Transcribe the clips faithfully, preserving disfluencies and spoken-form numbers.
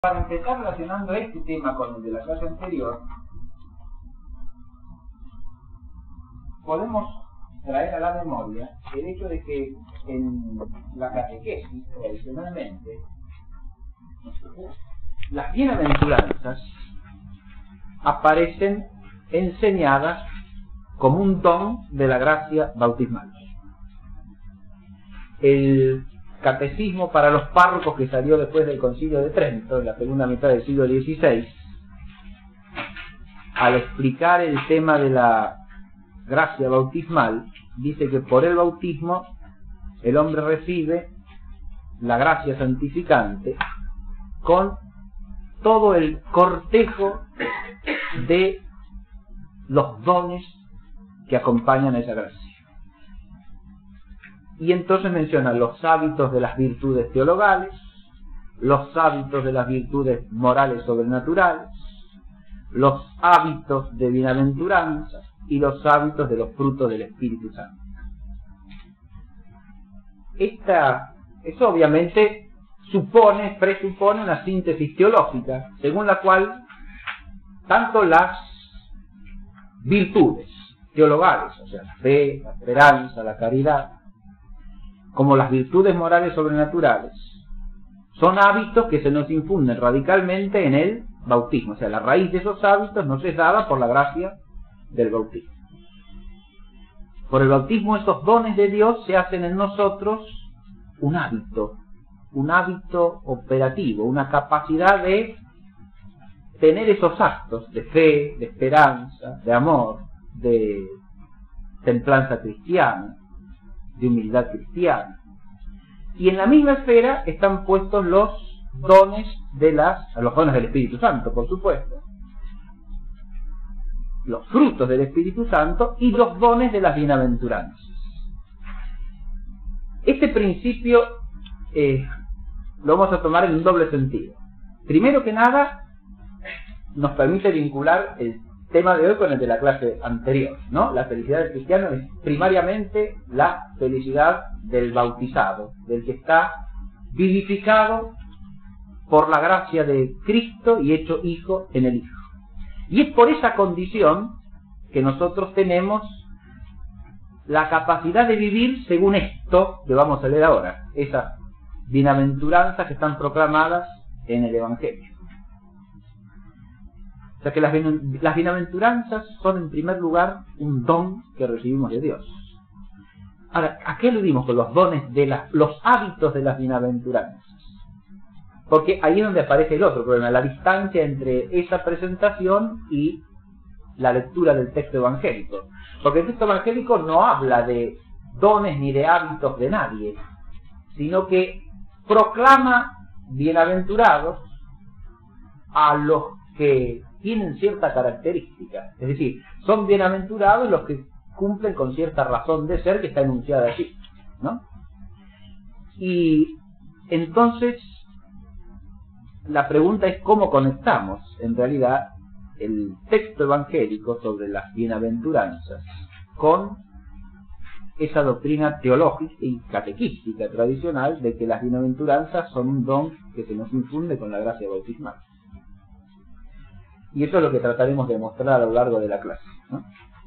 Para empezar relacionando este tema con el de la clase anterior, podemos traer a la memoria el hecho de que en la catequesis, tradicionalmente, las bienaventuranzas aparecen enseñadas como un don de la gracia bautismal. El catecismo para los párrocos, que salió después del Concilio de Trento, en la segunda mitad del siglo dieciséis, al explicar el tema de la gracia bautismal, dice que por el bautismo el hombre recibe la gracia santificante con todo el cortejo de los dones que acompañan a esa gracia. Y entonces menciona los hábitos de las virtudes teologales, los hábitos de las virtudes morales sobrenaturales, los hábitos de bienaventuranza y los hábitos de los frutos del Espíritu Santo. Esta, eso obviamente supone, presupone una síntesis teológica, según la cual tanto las virtudes teologales, o sea, la fe, la esperanza, la caridad, como las virtudes morales sobrenaturales, son hábitos que se nos infunden radicalmente en el bautismo. O sea, la raíz de esos hábitos nos es dada por la gracia del bautismo. Por el bautismo esos dones de Dios se hacen en nosotros un hábito, un hábito operativo, una capacidad de tener esos actos de fe, de esperanza, de amor, de templanza cristiana, de humildad cristiana. Y en la misma esfera están puestos los dones de las, los dones del Espíritu Santo, por supuesto, los frutos del Espíritu Santo y los dones de las bienaventuranzas. Este principio eh, lo vamos a tomar en un doble sentido. Primero que nada, nos permite vincular el tema de hoy con el de la clase anterior, ¿no? La felicidad del cristiano es primariamente la felicidad del bautizado, del que está vivificado por la gracia de Cristo y hecho hijo en el Hijo. Y es por esa condición que nosotros tenemos la capacidad de vivir según esto que vamos a leer ahora, esas bienaventuranzas que están proclamadas en el Evangelio. O sea que las, las bienaventuranzas son en primer lugar un don que recibimos de Dios. Ahora, ¿a qué aludimos con los dones de las, los hábitos de las bienaventuranzas? Porque ahí es donde aparece el otro problema, la distancia entre esa presentación y la lectura del texto evangélico. Porque el texto evangélico no habla de dones ni de hábitos de nadie, sino que proclama bienaventurados a los que tienen cierta característica. Es decir, son bienaventurados los que cumplen con cierta razón de ser que está enunciada allí, ¿no? Y entonces la pregunta es cómo conectamos en realidad el texto evangélico sobre las bienaventuranzas con esa doctrina teológica y catequística tradicional de que las bienaventuranzas son un don que se nos infunde con la gracia bautismal. Y eso es lo que trataremos de mostrar a lo largo de la clase, ¿no?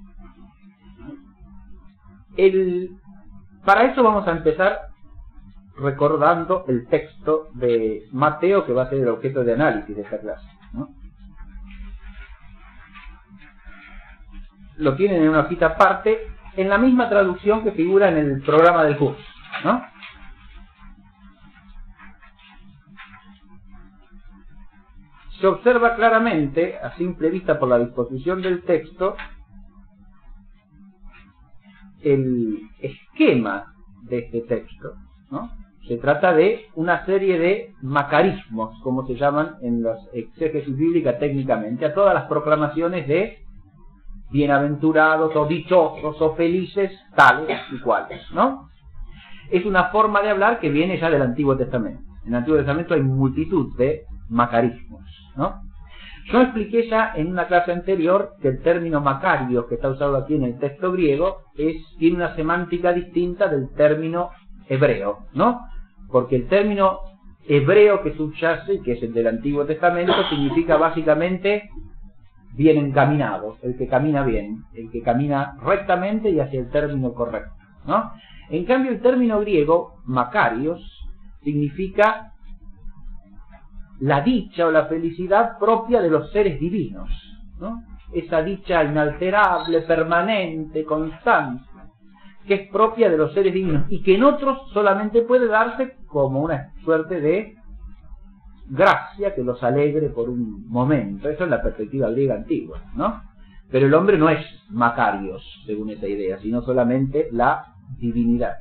El, para eso vamos a empezar recordando el texto de Mateo, que va a ser el objeto de análisis de esta clase, ¿no? Lo tienen en una hojita aparte, en la misma traducción que figura en el programa del curso, ¿no? Se observa claramente, a simple vista por la disposición del texto, el esquema de este texto, ¿no? Se trata de una serie de macarismos, como se llaman en las exégesis bíblicas técnicamente, a todas las proclamaciones de bienaventurados o dichosos o felices tales y cuales, ¿no? Es una forma de hablar que viene ya del Antiguo Testamento. En el Antiguo Testamento hay multitud de macarismos, ¿no? Yo expliqué ya en una clase anterior que el término macario que está usado aquí en el texto griego es, tiene una semántica distinta del término hebreo, ¿no? Porque el término hebreo que subyace, que es el del Antiguo Testamento, significa básicamente bien encaminado, el que camina bien, el que camina rectamente y hacia el término correcto, ¿no? En cambio, el término griego, makarios, significa la dicha o la felicidad propia de los seres divinos, ¿no? Esa dicha inalterable, permanente, constante, que es propia de los seres divinos y que en otros solamente puede darse como una suerte de gracia que los alegre por un momento. Eso es la perspectiva griega antigua, ¿no? Pero el hombre no es makarios, según esa idea, sino solamente la divinidad.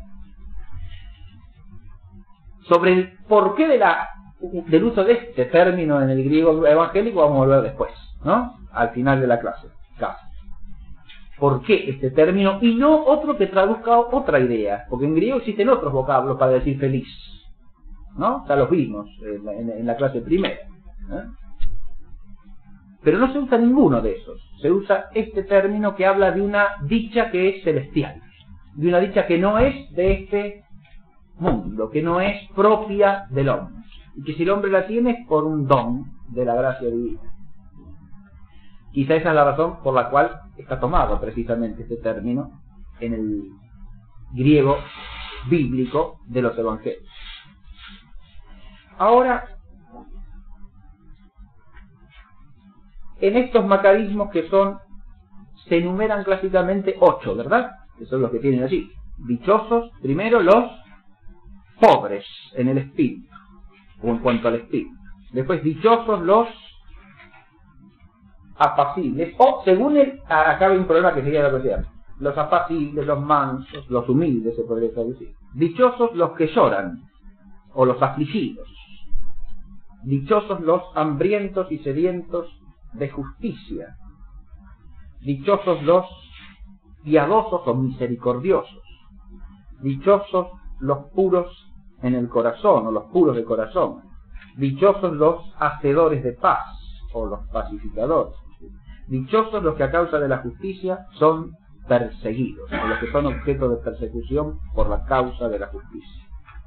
Sobre el porqué de la, del uso de este término en el griego evangélico vamos a volver después, ¿no? Al final de la clase, casi. ¿Por qué este término y no otro que traduzca otra idea? Porque en griego existen otros vocablos para decir feliz, ¿no? Ya los vimos en la, en, en la clase primera, ¿eh? Pero no se usa ninguno de esos. Se usa este término que habla de una dicha que es celestial, de una dicha que no es de este mundo, que no es propia del hombre, y que si el hombre la tiene es por un don de la gracia divina. Quizá esa es la razón por la cual está tomado precisamente este término en el griego bíblico de los evangelios. Ahora, en estos macarismos que son, se enumeran clásicamente ocho, ¿verdad? Que son los que tienen allí. Dichosos, primero, los pobres en el espíritu, o en cuanto al espíritu. Después, dichosos los apacibles, o según el, acá hay un problema que sería la cuestión, los apacibles, los mansos, los humildes se podría traducir. Dichosos los que lloran, o los afligidos. Dichosos los hambrientos y sedientos de justicia. Dichosos los piadosos o misericordiosos. Dichosos los puros en el corazón, o los puros de corazón. Dichosos los hacedores de paz, o los pacificadores. Dichosos los que a causa de la justicia son perseguidos, o los que son objeto de persecución por la causa de la justicia.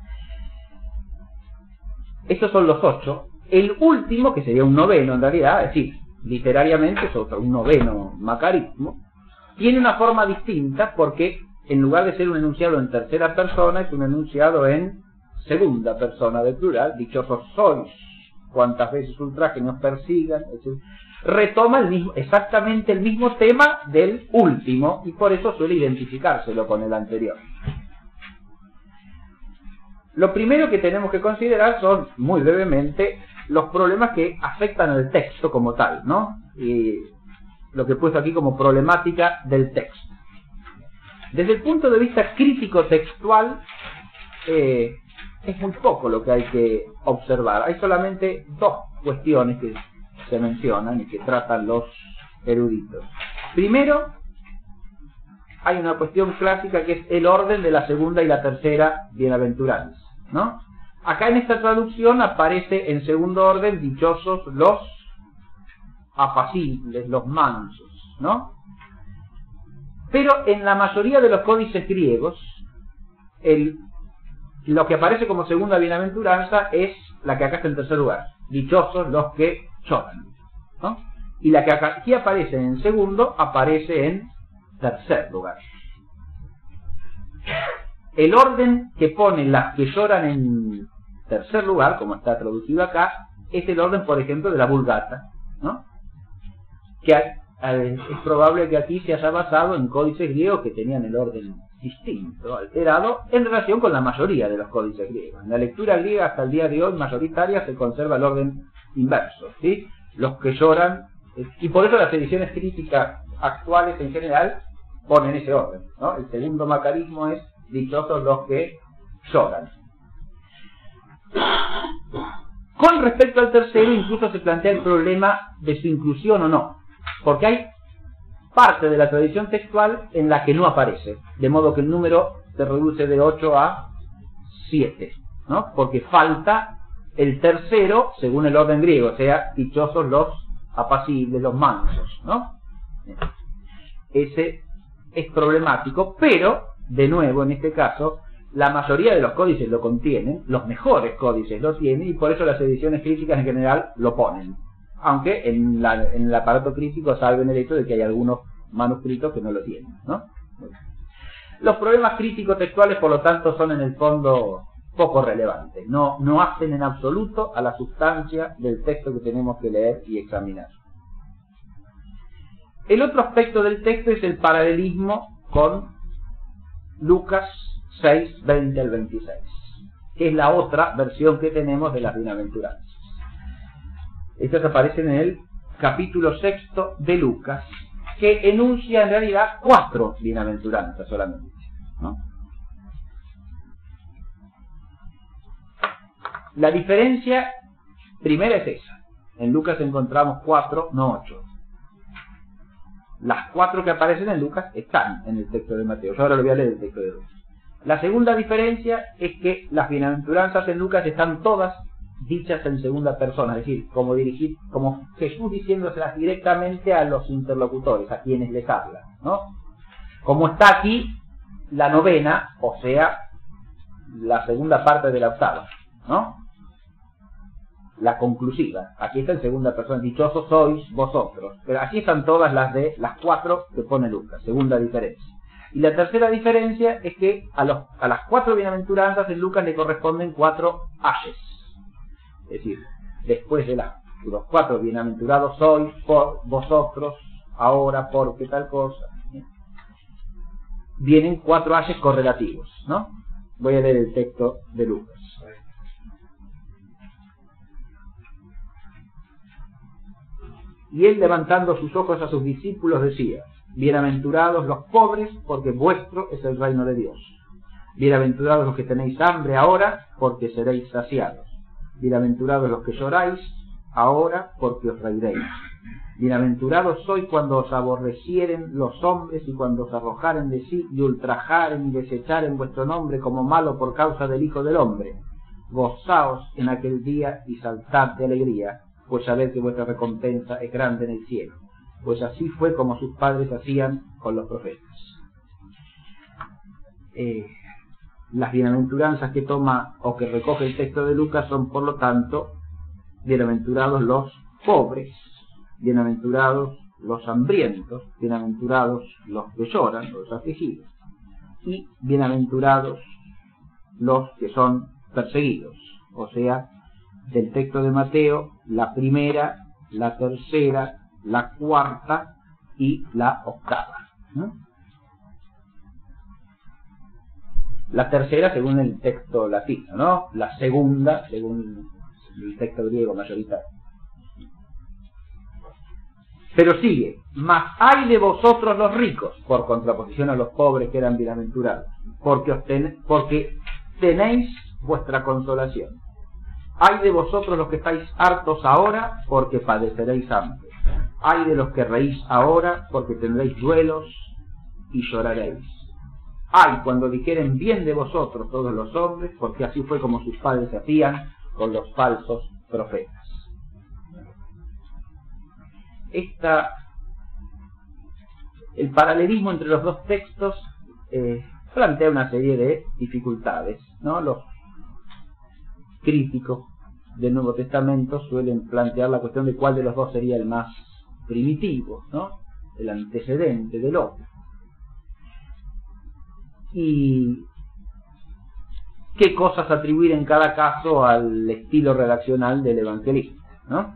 Estos son los ocho. El último, que sería un noveno en realidad, es decir, literariamente es otro, un noveno macarismo, tiene una forma distinta porque en lugar de ser un enunciado en tercera persona, es un enunciado en segunda persona del plural. Dichosos sois, cuantas veces ultraje nos persigan, etcétera. Retoma el mismo, exactamente el mismo tema del último y por eso suele identificárselo con el anterior. Lo primero que tenemos que considerar son, muy brevemente, los problemas que afectan al texto como tal, ¿no? Y lo que he puesto aquí como problemática del texto. Desde el punto de vista crítico textual, eh, es muy poco lo que hay que observar. Hay solamente dos cuestiones que se mencionan y que tratan los eruditos. Primero, hay una cuestión clásica que es el orden de la segunda y la tercera bienaventuranza, ¿no? Acá en esta traducción aparece en segundo orden dichosos los apacibles, los mansos, ¿no? Pero en la mayoría de los códices griegos, el, lo que aparece como segunda bienaventuranza es la que acá está en tercer lugar. Dichosos los que lloran, ¿no? Y la que aquí aparece en segundo, aparece en tercer lugar. El orden que ponen las que lloran en tercer lugar, como está traducido acá, es el orden, por ejemplo, de la Vulgata, ¿no? Que eh, es probable que aquí se haya basado en códices griegos que tenían el orden distinto, alterado, en relación con la mayoría de los códices griegos. En la lectura griega hasta el día de hoy, mayoritaria, se conserva el orden inverso, ¿sí? Los que lloran, eh, y por eso las ediciones críticas actuales en general ponen ese orden, ¿no? El segundo macarismo es dichosos los que lloran. Con respecto al tercero, incluso se plantea el problema de su inclusión o no, porque hay parte de la tradición textual en la que no aparece, de modo que el número se reduce de ocho a siete, ¿no? Porque falta el tercero según el orden griego, o sea, dichosos los apacibles, los mansos, ¿no? Ese es problemático, pero, de nuevo, en este caso, La mayoría de los códices lo contienen, los mejores códices lo tienen, y por eso las ediciones críticas en general lo ponen. Aunque en, la, en el aparato crítico salven el hecho de que hay algunos manuscritos que no lo tienen, ¿no? Los problemas críticos textuales, por lo tanto, son en el fondo poco relevantes. No, no hacen en absoluto a la sustancia del texto que tenemos que leer y examinar. El otro aspecto del texto es el paralelismo con Lucas seis, veinte al veintiséis, que es la otra versión que tenemos de las bienaventuranzas. Estas aparecen en el capítulo sexto de Lucas, que enuncia en realidad cuatro bienaventuranzas solamente, ¿no? La diferencia primera es esa. En Lucas encontramos cuatro, no ocho. Las cuatro que aparecen en Lucas están en el texto de Mateo. Yo ahora lo voy a leer el texto de Lucas. La segunda diferencia es que las bienaventuranzas en Lucas están todas dichas en segunda persona, es decir, como dirigir, como Jesús diciéndoselas directamente a los interlocutores, a quienes les habla, ¿no? Como está aquí la novena, o sea, la segunda parte de la octava, ¿no? La conclusiva. Aquí está en segunda persona, dichosos sois vosotros. Pero aquí están todas las de las cuatro que pone Lucas, segunda diferencia. Y la tercera diferencia es que a, los, a las cuatro bienaventuranzas en Lucas le corresponden cuatro ayes. Es decir, después de la, los cuatro bienaventurados sois, por vosotros, ahora, porque tal cosa, ¿sí? Vienen cuatro ayes correlativos, ¿no? Voy a leer el texto de Lucas. Y él, levantando sus ojos a sus discípulos, decía: bienaventurados los pobres, porque vuestro es el reino de Dios. Bienaventurados los que tenéis hambre ahora, porque seréis saciados. Bienaventurados los que lloráis ahora, porque os reiréis. Bienaventurados sois cuando os aborrecieren los hombres y cuando os arrojaren de sí y ultrajaren y desecharen vuestro nombre como malo por causa del Hijo del Hombre. Gozaos en aquel día y saltad de alegría, pues sabed que vuestra recompensa es grande en el cielo. Pues así fue como sus padres hacían con los profetas. Eh, las bienaventuranzas que toma o que recoge el texto de Lucas son, por lo tanto, bienaventurados los pobres, bienaventurados los hambrientos, bienaventurados los que lloran, los afligidos, y bienaventurados los que son perseguidos. O sea, del texto de Mateo, la primera, la tercera, la cuarta y la octava, ¿no? La tercera según el texto latino, ¿no? La segunda según el texto griego mayoritario. Pero sigue: mas hay de vosotros los ricos, por contraposición a los pobres que eran bienaventurados, porque, os ten, porque tenéis vuestra consolación. Hay de vosotros los que estáis hartos ahora, porque padeceréis hambre. Hay de los que reís ahora, porque tendréis duelos y lloraréis. Ay, cuando dijeren bien de vosotros todos los hombres, porque así fue como sus padres hacían con los falsos profetas. Esta, el paralelismo entre los dos textos eh, plantea una serie de dificultades, ¿no? Los críticos del Nuevo Testamento suelen plantear la cuestión de cuál de los dos sería el más primitivo, ¿no? El antecedente del otro. Y qué cosas atribuir en cada caso al estilo redaccional del evangelista, ¿no?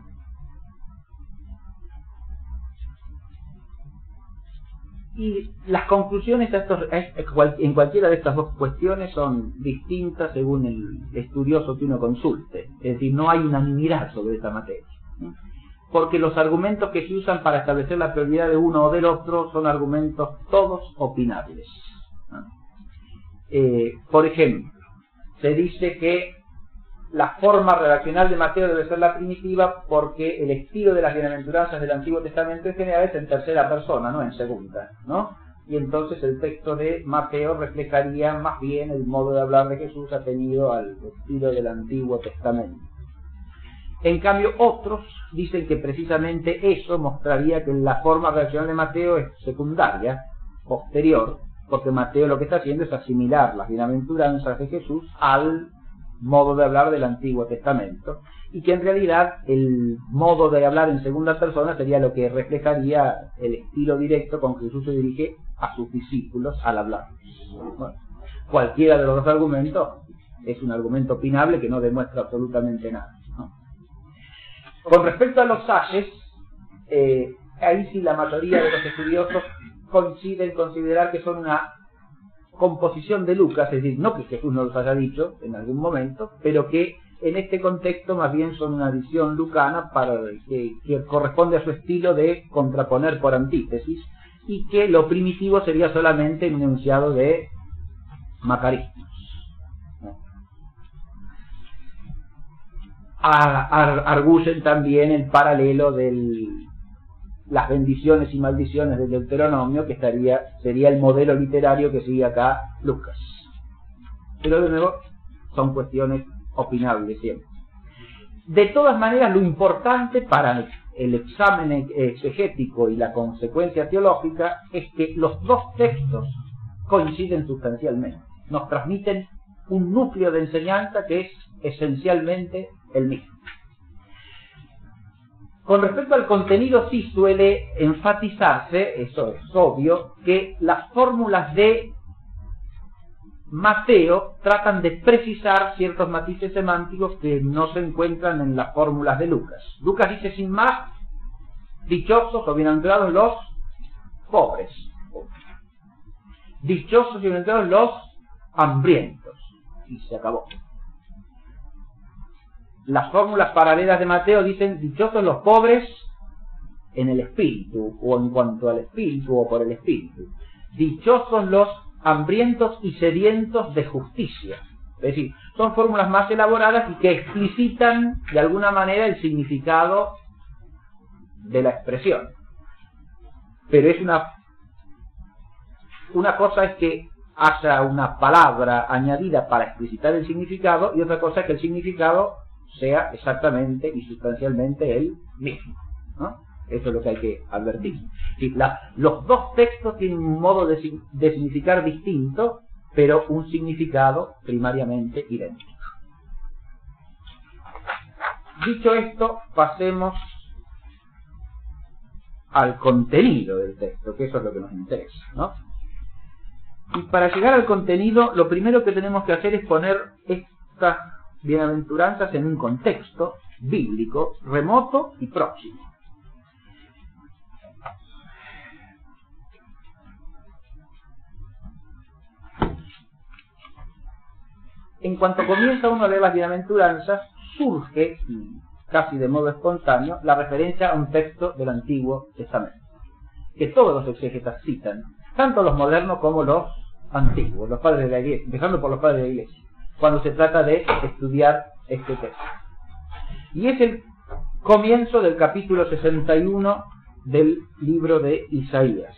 Y las conclusiones a estos, en cualquiera de estas dos cuestiones son distintas según el estudioso que uno consulte. Es decir, no hay unanimidad sobre esta materia, ¿no? Porque los argumentos que se usan para establecer la prioridad de uno o del otro son argumentos todos opinables, ¿no? Eh, por ejemplo, se dice que la forma redaccional de Mateo debe ser la primitiva porque el estilo de las bienaventuranzas del Antiguo Testamento en general es en tercera persona, no en segunda, ¿no? Y entonces el texto de Mateo reflejaría más bien el modo de hablar de Jesús atenido al estilo del Antiguo Testamento. En cambio, otros dicen que precisamente eso mostraría que la forma redaccional de Mateo es secundaria, posterior, porque Mateo lo que está haciendo es asimilar las bienaventuranzas de Jesús al modo de hablar del Antiguo Testamento, y que en realidad el modo de hablar en segunda persona sería lo que reflejaría el estilo directo con que Jesús se dirige a sus discípulos al hablar. Bueno, cualquiera de los dos argumentos es un argumento opinable que no demuestra absolutamente nada, ¿no? Con respecto a los ayes, eh, ahí sí la mayoría de los estudiosos coinciden en considerar que son una composición de Lucas, es decir, no que Jesús no los haya dicho en algún momento, pero que en este contexto más bien son una adición lucana para que, que corresponde a su estilo de contraponer por antítesis, y que lo primitivo sería solamente un enunciado de macarismos. Ar, ar, arguyen también el paralelo de las bendiciones y maldiciones del Deuteronomio, que estaría sería el modelo literario que sigue acá Lucas. Pero de nuevo son cuestiones opinables siempre. De todas maneras, lo importante para el examen exegético y la consecuencia teológica es que los dos textos coinciden sustancialmente, nos transmiten un núcleo de enseñanza que es esencialmente el mismo. Con respecto al contenido, sí suele enfatizarse, eso es obvio, que las fórmulas de Mateo tratan de precisar ciertos matices semánticos que no se encuentran en las fórmulas de Lucas. Lucas dice sin más: dichosos o bienaventurados los pobres, dichosos y bienaventurados los hambrientos, y se acabó. Las fórmulas paralelas de Mateo dicen dichosos los pobres en el espíritu, o en cuanto al espíritu, o por el espíritu. Dichosos los hambrientos y sedientos de justicia. Es decir, son fórmulas más elaboradas y que explicitan de alguna manera el significado de la expresión. Pero es una una cosa es que haya una palabra añadida para explicitar el significado, y otra cosa es que el significado sea exactamente y sustancialmente el mismo, ¿no? Eso es lo que hay que advertir. Sí, la, los dos textos tienen un modo de, de significar distinto, pero un significado primariamente idéntico. Dicho esto, pasemos al contenido del texto, que eso es lo que nos interesa, ¿no? Y para llegar al contenido, lo primero que tenemos que hacer es poner estas bienaventuranzas en un contexto bíblico remoto y próximo. En cuanto comienza uno a leer las bienaventuranzas, surge, casi de modo espontáneo, la referencia a un texto del Antiguo Testamento, que todos los exégetas citan, tanto los modernos como los antiguos, los padres de la Iglesia, empezando por los padres de la Iglesia, cuando se trata de estudiar este texto. Y es el comienzo del capítulo sesenta y uno del libro de Isaías.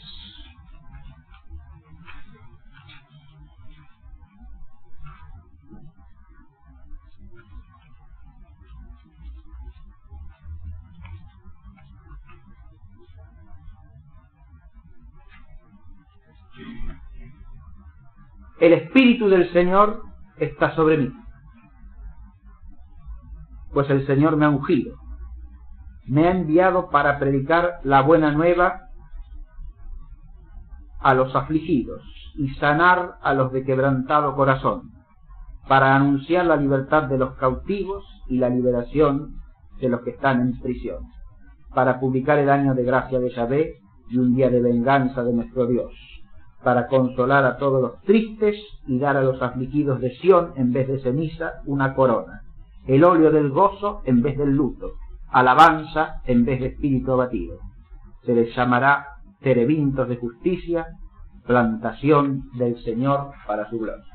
El Espíritu del Señor está sobre mí, pues el Señor me ha ungido, me ha enviado para predicar la buena nueva a los afligidos y sanar a los de quebrantado corazón, para anunciar la libertad de los cautivos y la liberación de los que están en prisión, para publicar el año de gracia de Yahvé y un día de venganza de nuestro Dios, para consolar a todos los tristes y dar a los afligidos de Sión en vez de ceniza una corona, el óleo del gozo en vez del luto, alabanza en vez de espíritu abatido. Se les llamará terebintos de justicia, plantación del Señor para su gloria.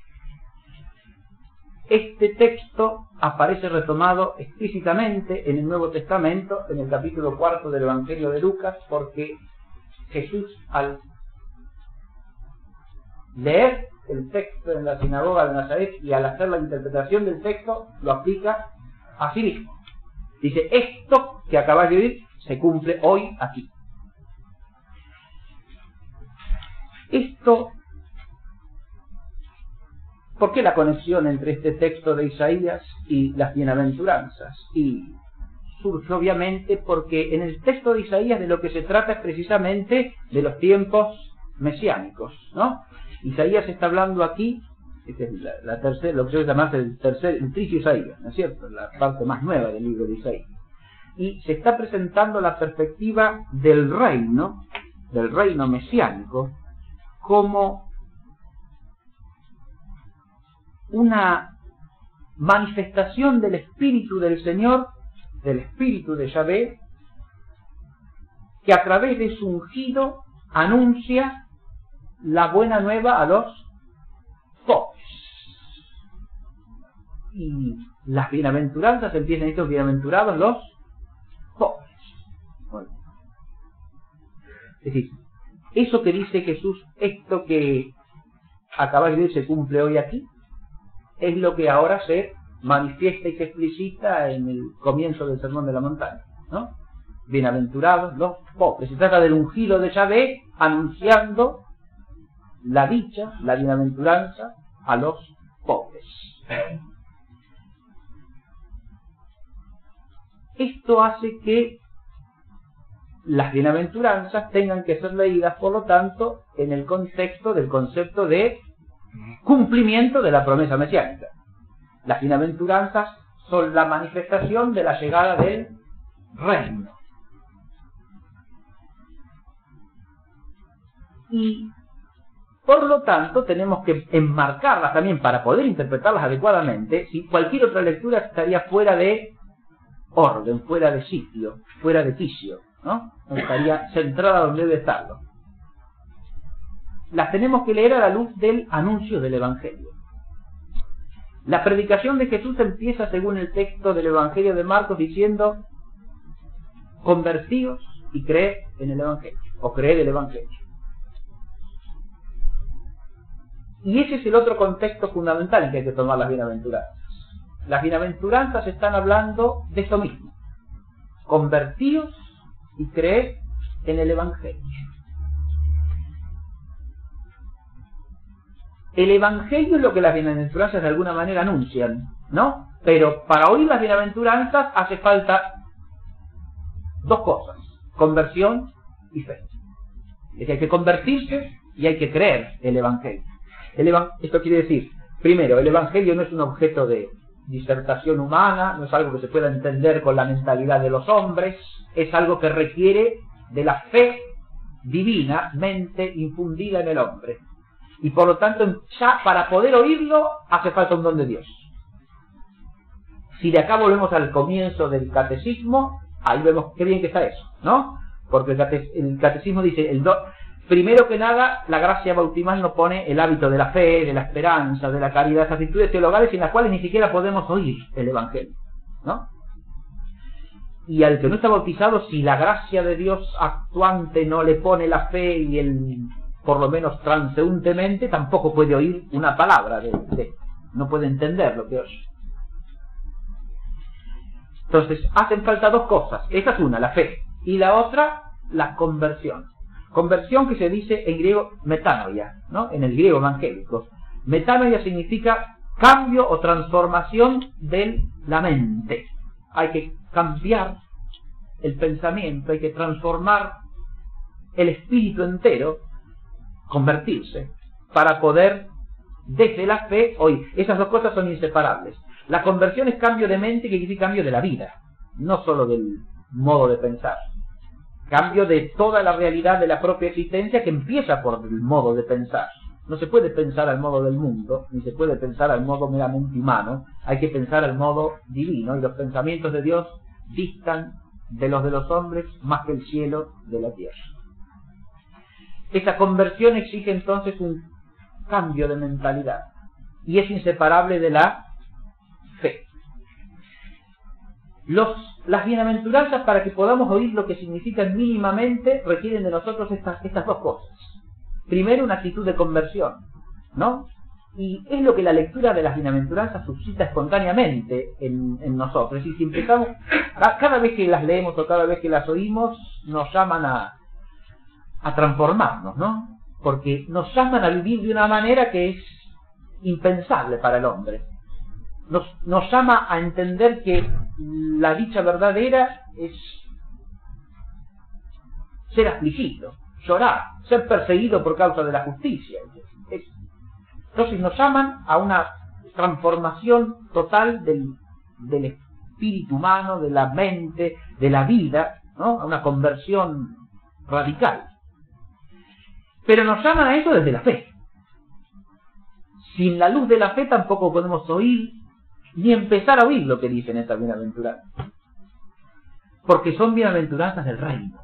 Este texto aparece retomado explícitamente en el Nuevo Testamento, en el capítulo cuarto del Evangelio de Lucas, porque Jesús, al leer el texto en la sinagoga de Nazaret y al hacer la interpretación del texto, lo aplica a sí mismo. Dice, esto que acabáis de oír se cumple hoy aquí. Esto ¿Por qué la conexión entre este texto de Isaías y las bienaventuranzas? Y surge obviamente porque en el texto de Isaías de lo que se trata es precisamente de los tiempos mesiánicos, ¿no? Isaías está hablando aquí, esta es la, la tercera, lo que se llama el tercer, el tricio Isaías, ¿no es cierto? La parte más nueva del libro de Isaías. Y se está presentando la perspectiva del reino, del reino mesiánico, como una manifestación del Espíritu del Señor, del Espíritu de Yahvé, que a través de su ungido anuncia la buena nueva a los pobres. Y las bienaventuranzas empiezan estos bienaventurados los pobres. Bueno. Es decir, eso que dice Jesús, esto que acabáis de ver se cumple hoy aquí, es lo que ahora se manifiesta y se explicita en el comienzo del Sermón de la Montaña, ¿no? Bienaventurados los pobres. Se trata del ungido de Yahvé anunciando la dicha, la bienaventuranza a los pobres. Esto hace que las bienaventuranzas tengan que ser leídas, por lo tanto, en el contexto del concepto de cumplimiento de la promesa mesiánica. Las bienaventuranzas son la manifestación de la llegada del reino. Y, por lo tanto, tenemos que enmarcarlas también para poder interpretarlas adecuadamente. Si cualquier otra lectura estaría fuera de orden, fuera de sitio, fuera de quicio, ¿no? No estaría centrada donde debe estarlo. Las tenemos que leer a la luz del anuncio del Evangelio. La predicación de Jesús empieza según el texto del Evangelio de Marcos diciendo: convertíos y creed en el Evangelio, o creed el Evangelio. Y ese es el otro contexto fundamental en que hay que tomar las bienaventuranzas. Las bienaventuranzas están hablando de esto mismo: convertíos y creed en el Evangelio. El Evangelio es lo que las bienaventuranzas de alguna manera anuncian, ¿no? Pero para oír las bienaventuranzas hace falta dos cosas: conversión y fe. Es decir, hay que convertirse y hay que creer el Evangelio. El evan... Esto quiere decir, primero, el Evangelio no es un objeto de disertación humana, no es algo que se pueda entender con la mentalidad de los hombres, es algo que requiere de la fe divinamente infundida en el hombre. Y por lo tanto, ya para poder oírlo, hace falta un don de Dios. Si de acá volvemos al comienzo del catecismo, ahí vemos qué bien que está eso, ¿no? Porque el, cate el catecismo dice, el do primero que nada, la gracia bautismal nos pone el hábito de la fe, de la esperanza, de la caridad, esas actitudes teologales en las cuales ni siquiera podemos oír el Evangelio, ¿no? Y al que no está bautizado, si la gracia de Dios actuante no le pone la fe y el... por lo menos transeúntemente, tampoco puede oír una palabra de, de no puede entender lo que oye. Entonces, hacen falta dos cosas. Esa es una, la fe. Y la otra, la conversión. Conversión que se dice en griego metanoia, ¿no? En el griego evangélico. Metanoia significa cambio o transformación de la mente. Hay que cambiar el pensamiento, hay que transformar el espíritu entero, convertirse, para poder, desde la fe, oír. Esas dos cosas son inseparables. La conversión es cambio de mente, que quiere decir cambio de la vida, no solo del modo de pensar. Cambio de toda la realidad de la propia existencia, que empieza por el modo de pensar. No se puede pensar al modo del mundo, ni se puede pensar al modo meramente humano. Hay que pensar al modo divino, y los pensamientos de Dios distan de los de los hombres más que el cielo de la tierra. Esa conversión exige entonces un cambio de mentalidad y es inseparable de la fe. Los, las bienaventuranzas, para que podamos oír lo que significan mínimamente, requieren de nosotros estas, estas dos cosas. Primero, una actitud de conversión, ¿no? Y es lo que la lectura de las bienaventuranzas suscita espontáneamente en, en nosotros. Es decir, si empezamos, cada vez que las leemos o cada vez que las oímos, nos llaman a a transformarnos, ¿no? Porque nos llaman a vivir de una manera que es impensable para el hombre. Nos, nos llama a entender que la dicha verdadera es ser afligido, llorar, ser perseguido por causa de la justicia. Es, entonces nos llaman a una transformación total del, del espíritu humano, de la mente, de la vida, ¿no? A una conversión radical. Pero nos llaman a eso desde la fe. Sin la luz de la fe tampoco podemos oír, ni empezar a oír lo que dicen estas bienaventuranzas. Porque son bienaventuranzas del reino.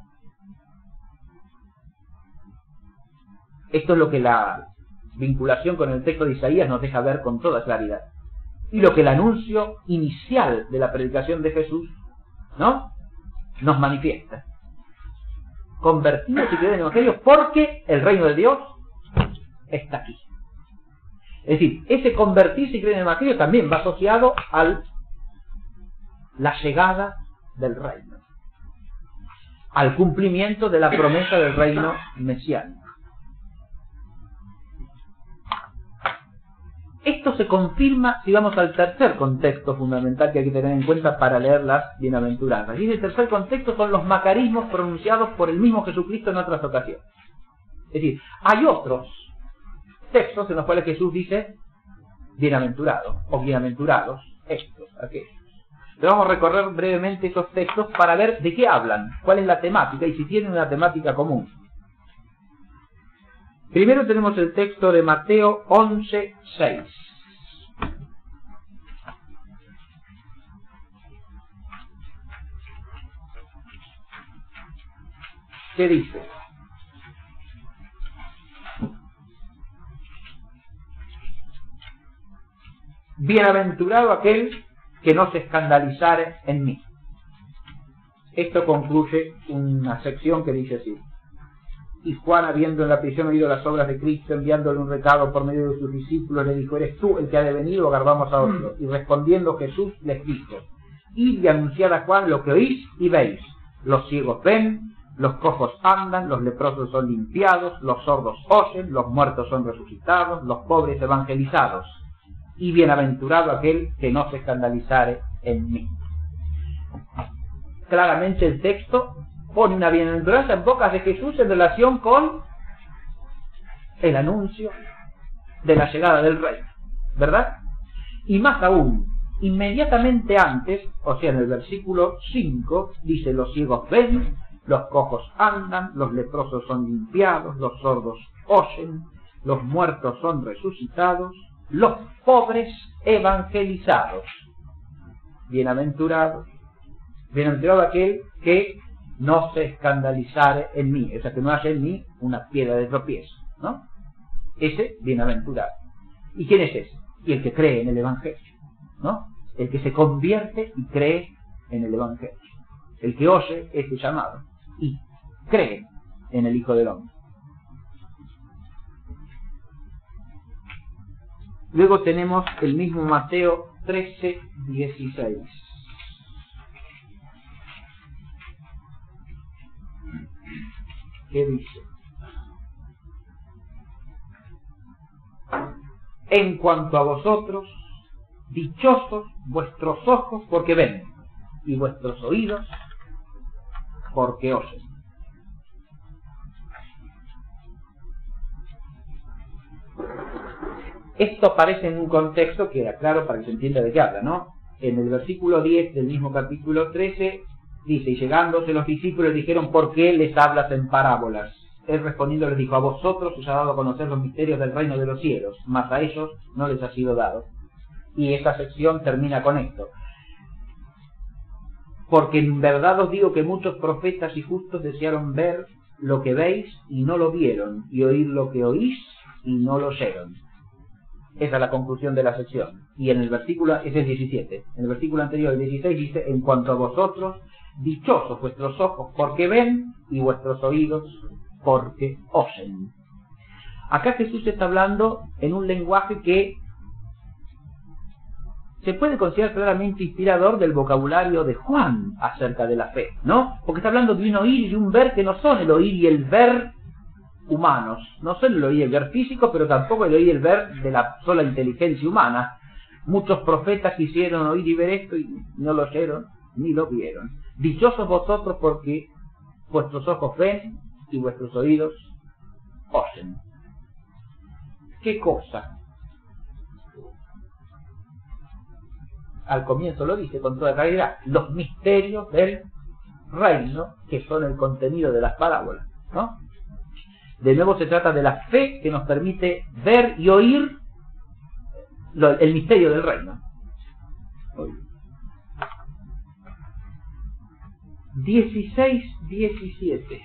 Esto es lo que la vinculación con el texto de Isaías nos deja ver con toda claridad. Y lo que el anuncio inicial de la predicación de Jesús, ¿no?, nos manifiesta. Convertidos y creed en el Evangelio porque el reino de Dios está aquí. Es decir, ese convertirse y creer en el Evangelio también va asociado a la llegada del reino, al cumplimiento de la promesa del reino mesiánico. Esto se confirma si vamos al tercer contexto fundamental que hay que tener en cuenta para leer las bienaventuranzas. Y ese tercer contexto son los macarismos pronunciados por el mismo Jesucristo en otras ocasiones. Es decir, hay otros textos en los cuales Jesús dice bienaventurados o bienaventurados estos, aquellos. Pero vamos a recorrer brevemente esos textos para ver de qué hablan, cuál es la temática y si tienen una temática común. Primero tenemos el texto de Mateo once, seis. ¿Qué dice? Bienaventurado aquel que no se escandalizare en mí. Esto concluye una sección que dice así. Y Juan, habiendo en la prisión oído las obras de Cristo, enviándole un recado por medio de sus discípulos, le dijo: ¿eres tú el que ha de venir o aguardamos a otro? Y respondiendo Jesús les dijo: id y anunciad a Juan lo que oís y veis. Los ciegos ven, los cojos andan, los leprosos son limpiados, los sordos oyen, los muertos son resucitados, los pobres evangelizados. Y bienaventurado aquel que no se escandalizare en mí. Claramente el texto pone una bienaventuranza en bocas de Jesús en relación con el anuncio de la llegada del reino, ¿verdad? Y más aún, inmediatamente antes, o sea en el versículo cinco, dice: los ciegos ven, los cojos andan, los leprosos son limpiados, los sordos oyen, los muertos son resucitados, los pobres evangelizados. Bienaventurados, bienaventurado aquel que no se escandalizare en mí, o sea, que no haya en mí una piedra de tropiezo, ¿no? Ese bienaventurado. ¿Y quién es ese? Y el que cree en el Evangelio, ¿no? El que se convierte y cree en el Evangelio. El que oye este llamado y cree en el Hijo del Hombre. Luego tenemos el mismo Mateo trece, dieciséis. ¿Qué dice? En cuanto a vosotros, dichosos vuestros ojos porque ven, y vuestros oídos porque oyen. Esto aparece en un contexto que era claro para que se entienda de qué habla, ¿no? En el versículo diez del mismo capítulo trece dice: y llegándose los discípulos dijeron: ¿por qué les hablas en parábolas? Él respondiendo les dijo: a vosotros os ha dado a conocer los misterios del reino de los cielos, mas a ellos no les ha sido dado. Y esta sección termina con esto: porque en verdad os digo que muchos profetas y justos desearon ver lo que veis y no lo vieron, y oír lo que oís y no lo oyeron. Esa es la conclusión de la sección. Y en el versículo, ese es el diecisiete, en el versículo anterior, el dieciséis, dice: en cuanto a vosotros, dichosos vuestros ojos porque ven y vuestros oídos porque oyen. Acá Jesús está hablando en un lenguaje que se puede considerar claramente inspirador del vocabulario de Juan acerca de la fe, ¿no? Porque está hablando de un oír y de un ver que no son el oír y el ver humanos. No solo el oír y el ver físico, pero tampoco el oír y el ver de la sola inteligencia humana. Muchos profetas quisieron oír y ver esto y no lo oyeron ni lo vieron. Dichosos vosotros porque vuestros ojos ven y vuestros oídos oyen. ¿Qué cosa? Al comienzo lo dice con toda claridad, los misterios del reino, que son el contenido de las parábolas, ¿no? De nuevo se trata de la fe que nos permite ver y oír lo, el misterio del reino. dieciséis diecisiete.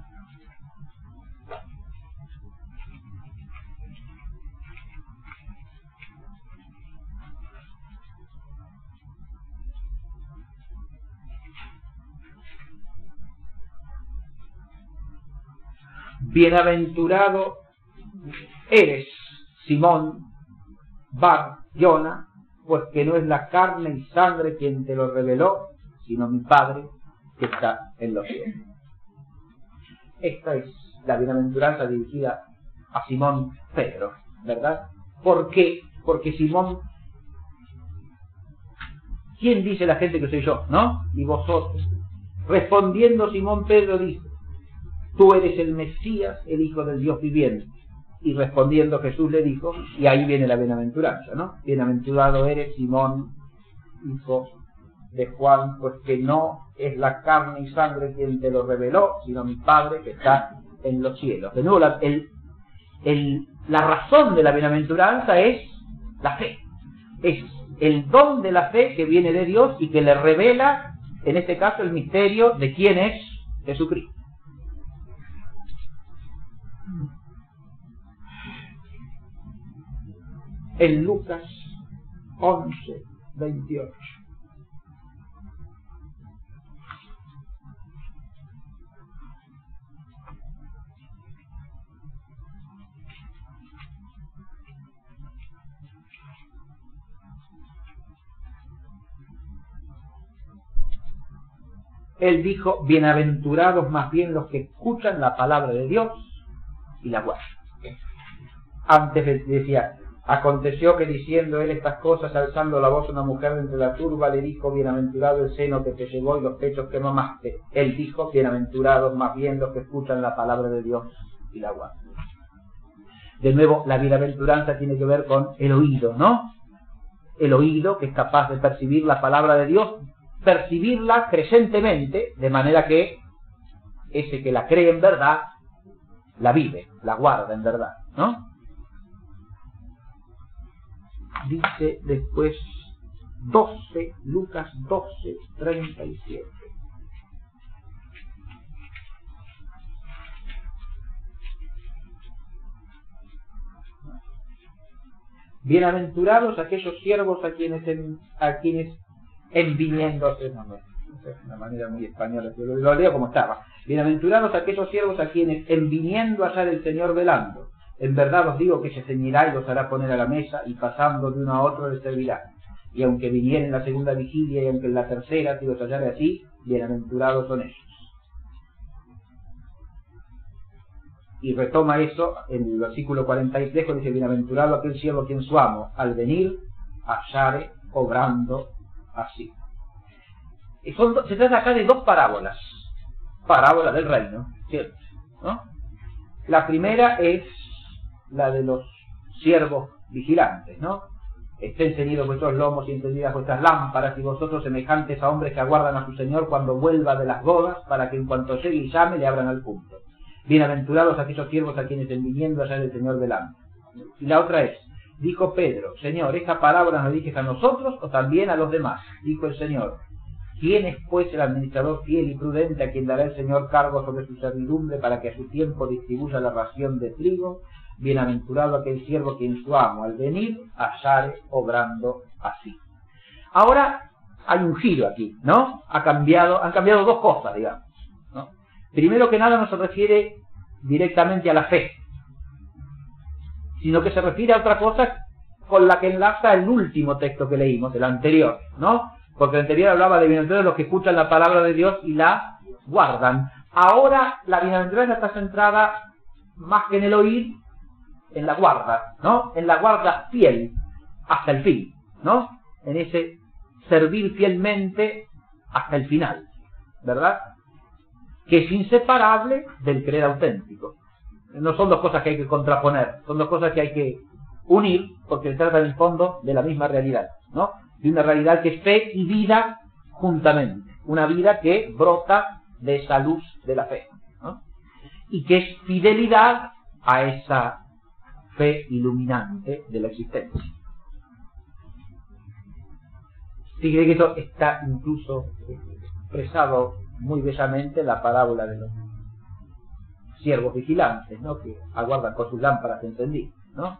Bienaventurado eres, Simón Bar Jona, pues que no es la carne y sangre quien te lo reveló, sino mi Padre que está en los cielos. Esta es la bienaventuranza dirigida a Simón Pedro, ¿verdad? ¿Por qué? Porque Simón, ¿quién dice la gente que soy yo? ¿No? Y vosotros. Respondiendo Simón Pedro dijo, tú eres el Mesías, el Hijo del Dios viviente. Y respondiendo Jesús le dijo, y ahí viene la bienaventuranza, ¿no? Bienaventurado eres, Simón, hijo de Juan, pues que no es la carne y sangre quien te lo reveló, sino mi Padre que está en los cielos. De nuevo, la, el, el, la razón de la bienaventuranza es la fe. Es el don de la fe que viene de Dios y que le revela, en este caso, el misterio de quién es Jesucristo. En Lucas once, veintiocho. Él dijo, bienaventurados más bien los que escuchan la palabra de Dios y la guardan. Antes decía, aconteció que diciendo él estas cosas, alzando la voz a una mujer de entre la turba, le dijo, bienaventurado el seno que te llevó y los pechos que mamaste. Él dijo, bienaventurados más bien los que escuchan la palabra de Dios y la guardan. De nuevo, la bienaventuranza tiene que ver con el oído, ¿no? El oído que es capaz de percibir la palabra de Dios, percibirla crecientemente, de manera que ese que la cree en verdad, la vive, la guarda en verdad, ¿no? Dice después doce, Lucas doce, treinta y siete. Bienaventurados aquellos siervos a quienes en, a quienes enviniéndose, no, no, es una manera muy española, pero lo leo como estaba. Bienaventurados aquellos siervos a quienes en viniendo hallar el Señor velando. En verdad os digo que se ceñirá y los hará poner a la mesa, y pasando de uno a otro les servirá. Y aunque viniera en la segunda vigilia, y aunque en la tercera, si los hallare así, bienaventurados son ellos. Y retoma eso en el versículo cuarenta y tres, cuando dice, bienaventurado aquel siervo quien su amo, al venir, hallare obrando así. Y son, se trata acá de dos parábolas. Parábola del reino, ¿cierto? ¿No? La primera es la de los siervos vigilantes, ¿no? Estén ceñidos vuestros lomos y encendidas vuestras lámparas, y vosotros semejantes a hombres que aguardan a su Señor cuando vuelva de las bodas, para que en cuanto llegue y llame le abran al punto. Bienaventurados aquellos siervos a quienes en viniendo hallar el Señor velando. Y la otra es, dijo Pedro, Señor, ¿esta palabra nos diriges a nosotros o también a los demás? Dijo el Señor, ¿quién es pues el administrador fiel y prudente a quien dará el Señor cargo sobre su servidumbre para que a su tiempo distribuya la ración de trigo? Bienaventurado aquel siervo quien su amo al venir hallare obrando así. Ahora hay un giro aquí, ¿no? Ha cambiado, han cambiado dos cosas, digamos, ¿no? Primero que nada no se refiere directamente a la fe, sino que se refiere a otra cosa con la que enlaza el último texto que leímos, el anterior, ¿no? Porque el anterior hablaba de bienaventurados los que escuchan la palabra de Dios y la guardan. Ahora la bienaventuranza está centrada más que en el oír, en la guarda, ¿no? En la guarda fiel hasta el fin, ¿no? En ese servir fielmente hasta el final, ¿verdad? Que es inseparable del creer auténtico. No son dos cosas que hay que contraponer, son dos cosas que hay que unir, porque se trata en el fondo de la misma realidad, ¿no? De una realidad que es fe y vida juntamente, una vida que brota de esa luz de la fe, ¿no? Y que es fidelidad a esa fe iluminante de la existencia. Fíjate que eso está incluso expresado muy bellamente en la parábola de los siervos vigilantes, ¿no? Que aguardan con sus lámparas encendidas, ¿no?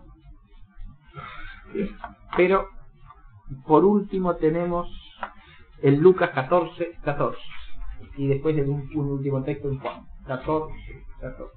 Pero por último tenemos el Lucas catorce, catorce y después de un, un último texto en Juan catorce, catorce.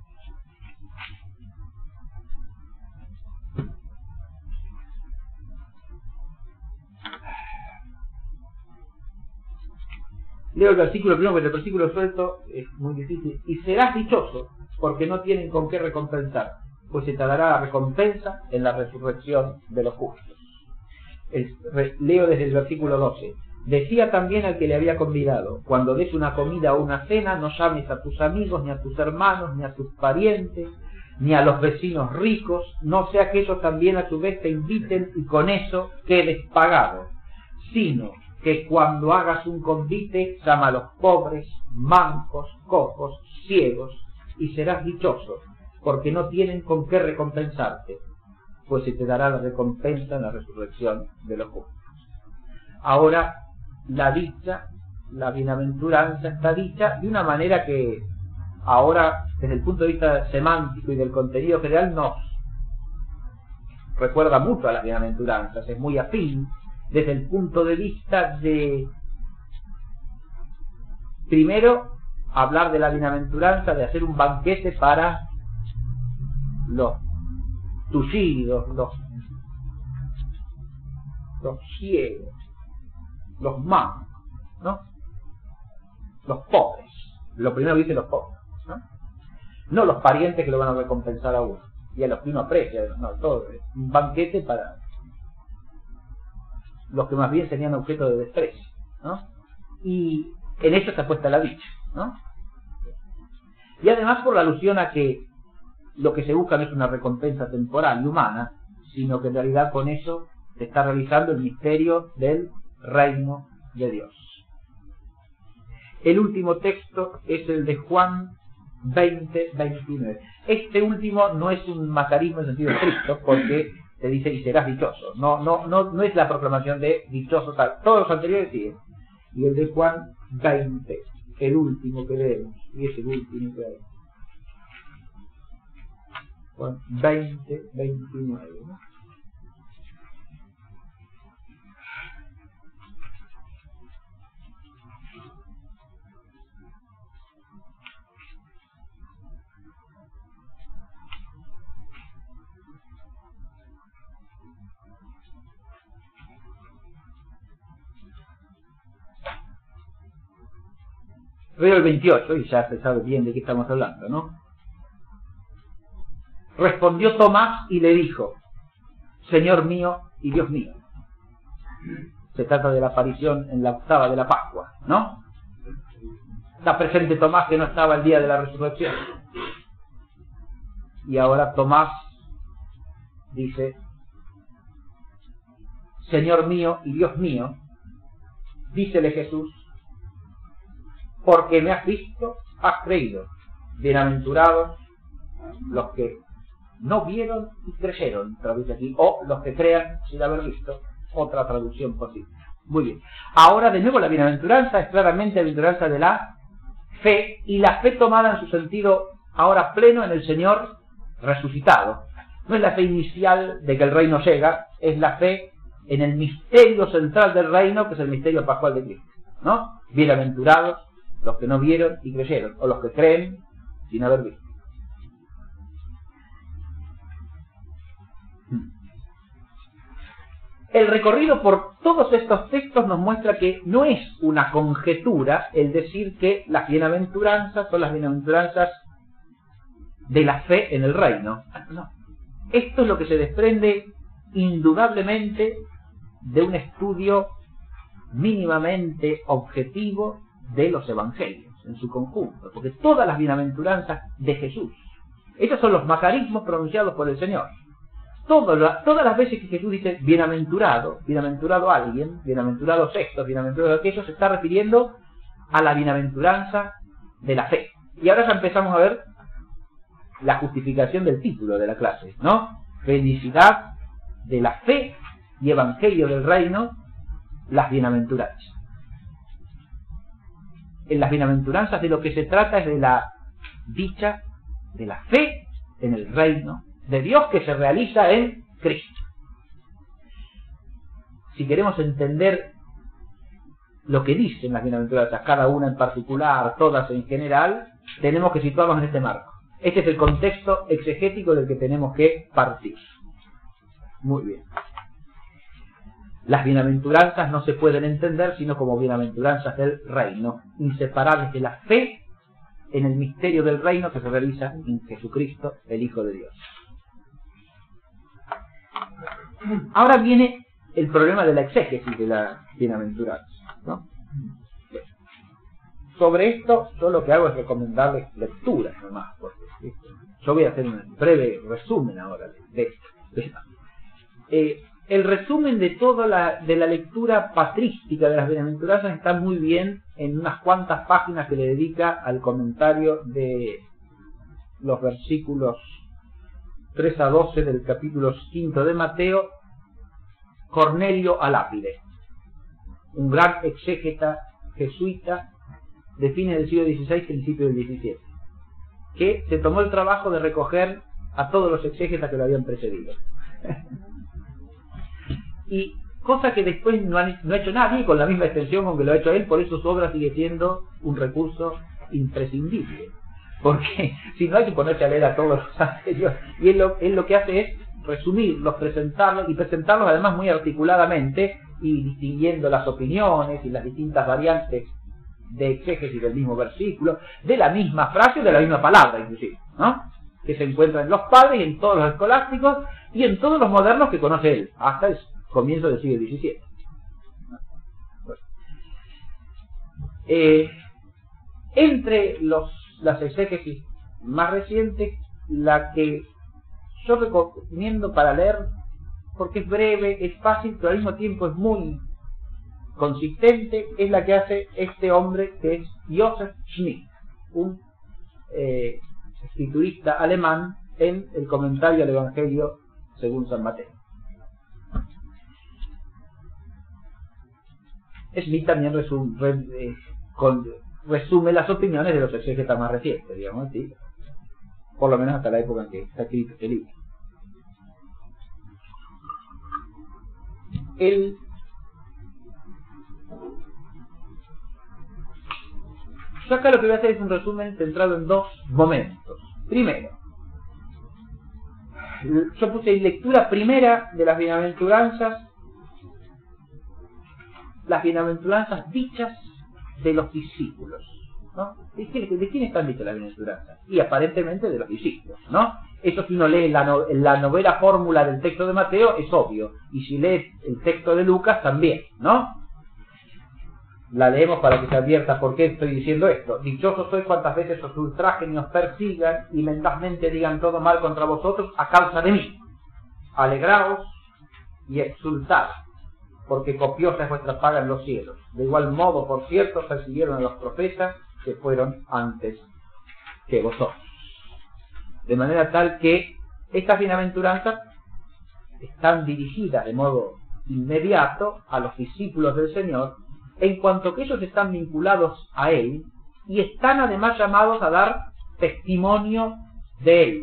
Leo el versículo primero, porque el versículo suelto es muy difícil. Y serás dichoso, porque no tienen con qué recompensar, pues se te dará la recompensa en la resurrección de los justos. El, re, leo desde el versículo doce. Decía también al que le había convidado: cuando des una comida o una cena, no llames a tus amigos, ni a tus hermanos, ni a tus parientes, ni a los vecinos ricos, no sea que ellos también a su vez te inviten y con eso quedes pagado, sino que cuando hagas un convite, llama a los pobres, mancos, cojos, ciegos, y serás dichoso, porque no tienen con qué recompensarte, pues se te dará la recompensa en la resurrección de los justos. Ahora, la dicha, la bienaventuranza está dicha de una manera que ahora, desde el punto de vista semántico y del contenido general, nos recuerda mucho a las bienaventuranzas, es muy afín desde el punto de vista de, primero, hablar de la bienaventuranza, de hacer un banquete para los tullidos, los, los ciegos, los mancos, ¿no? Los pobres. Lo primero que dicen los pobres, ¿no? No los parientes que lo van a recompensar a uno y a los que uno aprecia, no, todo es un banquete para los que más bien serían objeto de desprecio, ¿no? Y en eso está puesta la dicha, ¿no? Y además por la alusión a que lo que se busca no es una recompensa temporal y humana, sino que en realidad con eso se está realizando el misterio del reino de Dios. El último texto es el de Juan veinte, veintinueve. Este último no es un macarismo en sentido estricto, porque te dice y serás dichoso. No, no, no, no es la proclamación de dichoso tal. Todos los anteriores siguen. Y el de Juan veinte, el último que leemos. Y es el último que leemos. Juan veinte, veintinueve, ¿no? Veo el veintiocho y ya se sabe bien de qué estamos hablando, ¿no? Respondió Tomás y le dijo: Señor mío y Dios mío. Se trata de la aparición en la octava de la Pascua, ¿no? Está presente Tomás, que no estaba el día de la resurrección. Y ahora Tomás dice: Señor mío y Dios mío. Dícele Jesús: porque me has visto, has creído. Bienaventurados los que no vieron y creyeron, traduce aquí, o los que crean sin haber visto, otra traducción posible. Muy bien. Ahora de nuevo la bienaventuranza es claramente la bienaventuranza de la fe, y la fe tomada en su sentido ahora pleno en el Señor resucitado. No es la fe inicial de que el reino llega, es la fe en el misterio central del reino, que es el misterio pascual de Cristo, ¿no? Bienaventurados los que no vieron y creyeron, o los que creen sin haber visto. El recorrido por todos estos textos nos muestra que no es una conjetura el decir que las bienaventuranzas son las bienaventuranzas de la fe en el reino. No. Esto es lo que se desprende indudablemente de un estudio mínimamente objetivo de los evangelios en su conjunto, porque todas las bienaventuranzas de Jesús, esos son los macarismos pronunciados por el Señor. Todo lo, todas las veces que Jesús dice bienaventurado, bienaventurado alguien, bienaventurado estos, bienaventurado aquellos, se está refiriendo a la bienaventuranza de la fe. Y ahora ya empezamos a ver la justificación del título de la clase, ¿no? Felicidad de la fe y evangelio del reino, las bienaventuranzas. En las bienaventuranzas de lo que se trata es de la dicha de la fe en el reino de Dios que se realiza en Cristo. Si queremos entender lo que dicen las bienaventuranzas, cada una en particular, todas en general, tenemos que situarnos en este marco. Este es el contexto exegético del que tenemos que partir. Muy bien. Las bienaventuranzas no se pueden entender sino como bienaventuranzas del reino, inseparables de la fe en el misterio del reino que se realiza en Jesucristo, el Hijo de Dios. Ahora viene el problema de la exégesis de la bienaventuranza, ¿no? Sobre esto yo lo que hago es recomendarles lecturas nomás, porque ¿viste? Yo voy a hacer un breve resumen ahora de esto. Eh, el resumen de toda la, de la lectura patrística de las bienaventuranzas está muy bien en unas cuantas páginas que le dedica al comentario de los versículos tres a doce del capítulo quinto de Mateo, Cornelio Alápide, un gran exégeta jesuita de fines del siglo dieciséis, principio del diecisiete, que se tomó el trabajo de recoger a todos los exégetas que lo habían precedido. Y cosa que después no ha, no ha hecho nadie con la misma extensión con que lo ha hecho él, por eso su obra sigue siendo un recurso imprescindible. Porque si no hay que ponerse a leer a todos los anteriores, y él lo, él lo que hace es resumirlos, presentarlos, y presentarlos además muy articuladamente, y distinguiendo las opiniones y las distintas variantes de exégesis del mismo versículo, de la misma frase o de la misma palabra inclusive, ¿no? Que se encuentra en los padres, en todos los escolásticos y en todos los modernos que conoce él, hasta el comienzo del siglo diecisiete. Bueno. Eh, entre los, las exégesis más recientes, la que yo recomiendo para leer, porque es breve, es fácil, pero al mismo tiempo es muy consistente, es la que hace este hombre que es Joseph Schmidt, un eh, escriturista alemán, en el comentario al Evangelio según San Mateo. Smith también resume, re, eh, con, resume las opiniones de los exégetas más recientes, digamos, ¿sí? Por lo menos hasta la época en que está escrito este libro. El Yo acá lo que voy a hacer es un resumen centrado en dos momentos. Primero, yo puse lectura primera de las bienaventuranzas, las bienaventuranzas dichas de los discípulos, ¿no? ¿De quién, de quién están dichas las bienaventuranzas? Y aparentemente de los discípulos, ¿no? Eso si uno lee la, no, la novela fórmula del texto de Mateo es obvio, y si lees el texto de Lucas también, ¿no? La leemos para que se advierta por qué estoy diciendo esto. Dichosos sois cuantas veces os ultrajen y os persigan y mendazmente digan todo mal contra vosotros a causa de mí. Alegraos y exultad, porque copiosa es vuestra paga en los cielos. De igual modo, por cierto, persiguieron a los profetas que fueron antes que vosotros. De manera tal que estas bienaventuranzas están dirigidas de modo inmediato a los discípulos del Señor, en cuanto que ellos están vinculados a Él y están además llamados a dar testimonio de Él.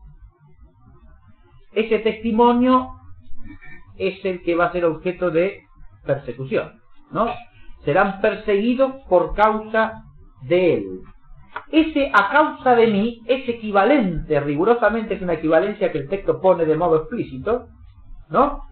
Ese testimonio es el que va a ser objeto de persecución, ¿no? Serán perseguidos por causa de Él. Ese a causa de mí es equivalente, rigurosamente es una equivalencia que el texto pone de modo explícito, ¿no?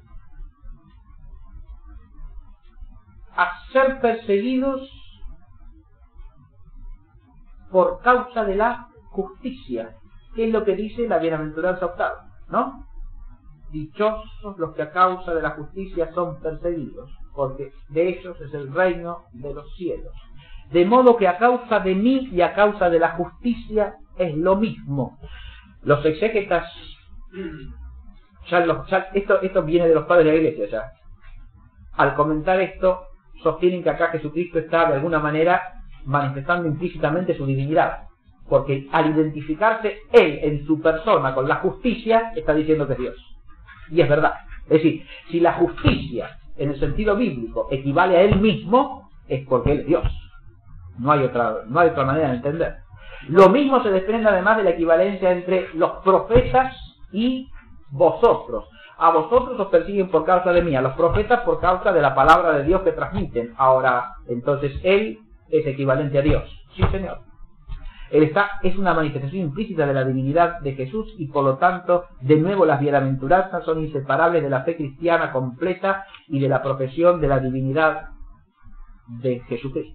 A ser perseguidos por causa de la justicia, ¿Qué es lo que dice la bienaventuranza octava? ¿No? Dichosos los que a causa de la justicia son perseguidos, porque de ellos es el reino de los cielos. De modo que a causa de mí y a causa de la justicia es lo mismo. Los exégetas, ya los, ya, esto, esto viene de los padres de la iglesia ya. Al comentar esto, sostienen que acá Jesucristo está de alguna manera manifestando implícitamente su divinidad. Porque al identificarse Él en su persona con la justicia, está diciendo que es Dios. Y es verdad. Es decir, si la justicia, en el sentido bíblico, equivale a Él mismo, es porque Él es Dios. No hay otra, no hay otra manera de entender. Lo mismo se desprende además de la equivalencia entre los profetas y vosotros. A vosotros os persiguen por causa de mí, a los profetas por causa de la palabra de Dios que transmiten. Ahora, entonces Él es equivalente a Dios. Sí, Señor. Él está, es una manifestación implícita de la divinidad de Jesús y por lo tanto, de nuevo las bienaventuranzas son inseparables de la fe cristiana completa y de la profesión de la divinidad de Jesucristo.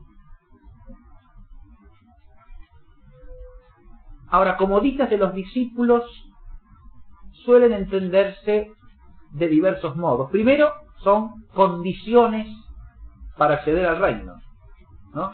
Ahora, como dichas de los discípulos, suelen entenderse de diversos modos. Primero, son condiciones para acceder al reino, ¿no?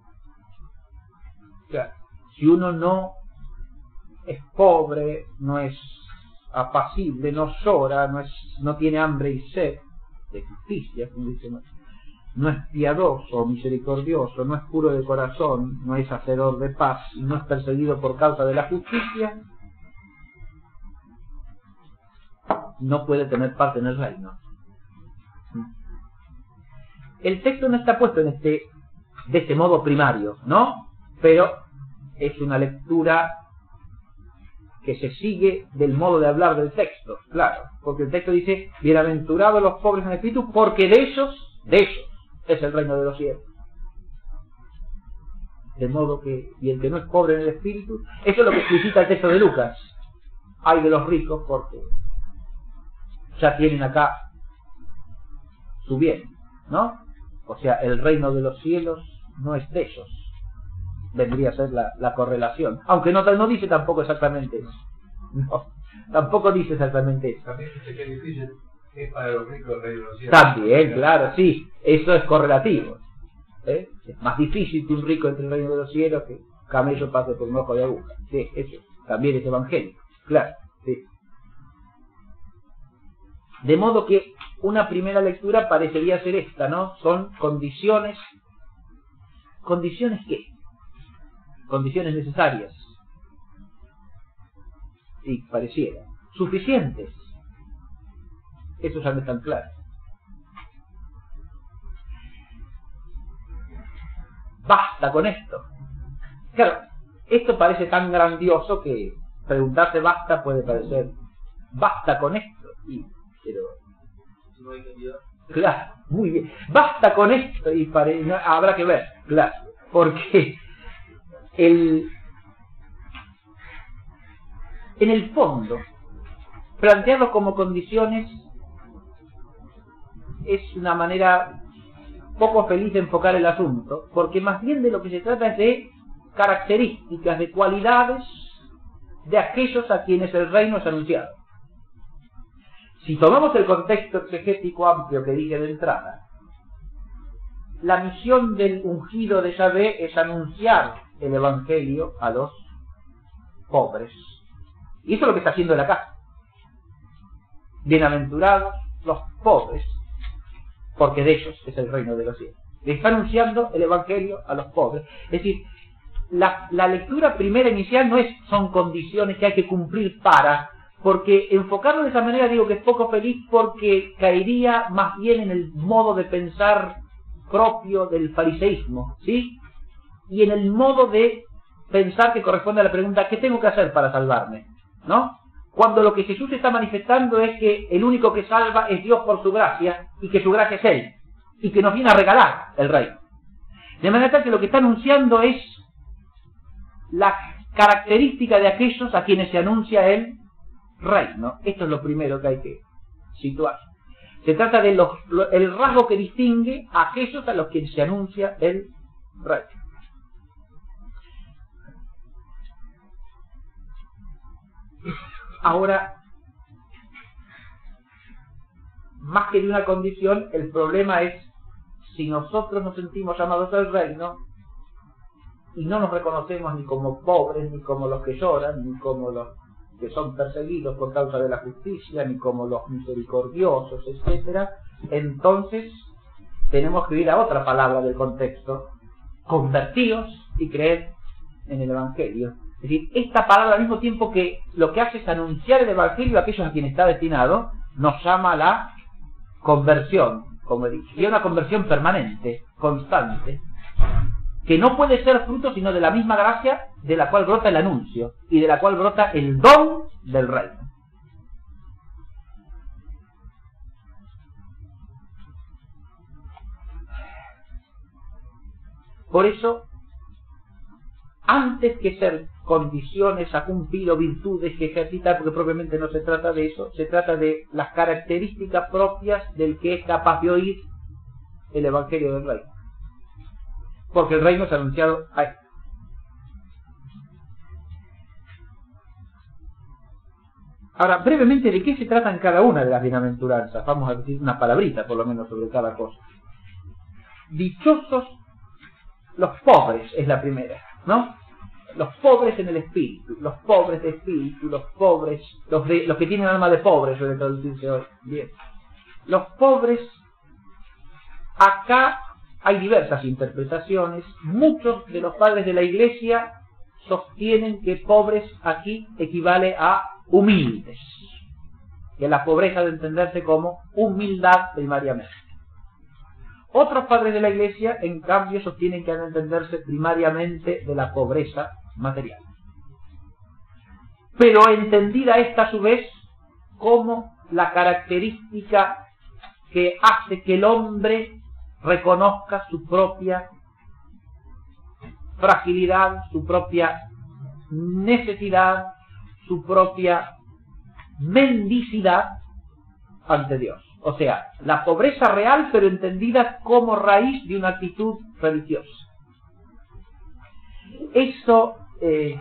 O sea, si uno no es pobre, no es apacible, no llora, no, es, no tiene hambre y sed de justicia, como dice, no es piadoso, misericordioso, no es puro de corazón, no es hacedor de paz y no es perseguido por causa de la justicia, no puede tener parte en el reino. El texto no está puesto en este, de este modo primario, ¿no? Pero es una lectura que se sigue del modo de hablar del texto, claro, porque el texto dice, bienaventurados los pobres en espíritu, porque de ellos, de ellos, es el reino de los cielos. De modo que, y el que no es pobre en el espíritu, eso es lo que explicita el texto de Lucas. Ay de los ricos porque ya tienen acá su bien, ¿no? O sea, el reino de los cielos no es de ellos. Vendría a ser la, la correlación. Aunque no, no dice tampoco exactamente eso. No, tampoco dice exactamente eso. También dice que es difícil, es para los ricos el reino de los cielos. También, claro, sí. Eso es correlativo. ¿Eh? Es más difícil que un rico entre el reino de los cielos que un camello pase por un ojo de aguja. Sí, eso también es evangélico. Claro, sí. De modo que una primera lectura parecería ser esta, ¿no? Son condiciones. ¿Condiciones qué? Condiciones necesarias. Sí, pareciera. Suficientes. Eso ya no es tan claro. Basta con esto. Claro, esto parece tan grandioso que preguntarse basta puede parecer basta con esto. Y, pero no hay cantidad. Claro, muy bien. Basta con esto y pare... no, habrá que ver, claro. Porque el en el fondo plantearlo como condiciones es una manera poco feliz de enfocar el asunto, porque más bien de lo que se trata es de características, de cualidades de aquellos a quienes el reino es anunciado. Si tomamos el contexto exegético amplio que dije de entrada, la misión del ungido de Yahvé es anunciar el evangelio a los pobres. Y eso es lo que está haciendo él acá. Bienaventurados los pobres, porque de ellos es el reino de los cielos. Le está anunciando el evangelio a los pobres. Es decir, la, la lectura primera inicial no es son condiciones que hay que cumplir para, porque enfocarlo de esa manera digo que es poco feliz porque caería más bien en el modo de pensar propio del fariseísmo, ¿sí? Y en el modo de pensar que corresponde a la pregunta ¿qué tengo que hacer para salvarme? ¿No? Cuando lo que Jesús está manifestando es que el único que salva es Dios por su gracia y que su gracia es Él y que nos viene a regalar el reino. De manera tal que lo que está anunciando es la característica de aquellos a quienes se anuncia el reino. Esto es lo primero que hay que situar. Se trata de los, lo, el rasgo que distingue a aquellos a los que se anuncia el reino. Ahora, más que de una condición, el problema es si nosotros nos sentimos llamados al reino y no nos reconocemos ni como pobres, ni como los que lloran, ni como los que son perseguidos por causa de la justicia, ni como los misericordiosos, etcétera, entonces tenemos que ir a otra palabra del contexto: convertíos y creed en el Evangelio. Es decir, esta palabra, al mismo tiempo que lo que hace es anunciar el Evangelio a aquellos a quienes está destinado, nos llama a la conversión, como he dicho, y a una conversión permanente, constante, que no puede ser fruto sino de la misma gracia de la cual brota el anuncio y de la cual brota el don del reino. Por eso, antes que ser condiciones a cumplir o virtudes que ejercitar, porque propiamente no se trata de eso, se trata de las características propias del que es capaz de oír el Evangelio del reino. Porque el reino es anunciado a esto. Ahora, brevemente, ¿de qué se tratan cada una de las bienaventuranzas? Vamos a decir una palabrita, por lo menos, sobre cada cosa. Dichosos los pobres es la primera, ¿no? Los pobres en el espíritu, los pobres de espíritu, los pobres, los, de, los que tienen alma de pobres, suele traducirse hoy. Bien. Los pobres, acá hay diversas interpretaciones. Muchos de los padres de la Iglesia sostienen que pobres aquí equivale a humildes, que la pobreza de entenderse como humildad primariamente. Otros padres de la Iglesia, en cambio, sostienen que han de entenderse primariamente de la pobreza material, pero entendida esta a su vez como la característica que hace que el hombre reconozca su propia fragilidad, su propia necesidad, su propia mendicidad ante Dios. O sea, la pobreza real, pero entendida como raíz de una actitud religiosa. Eso, eh,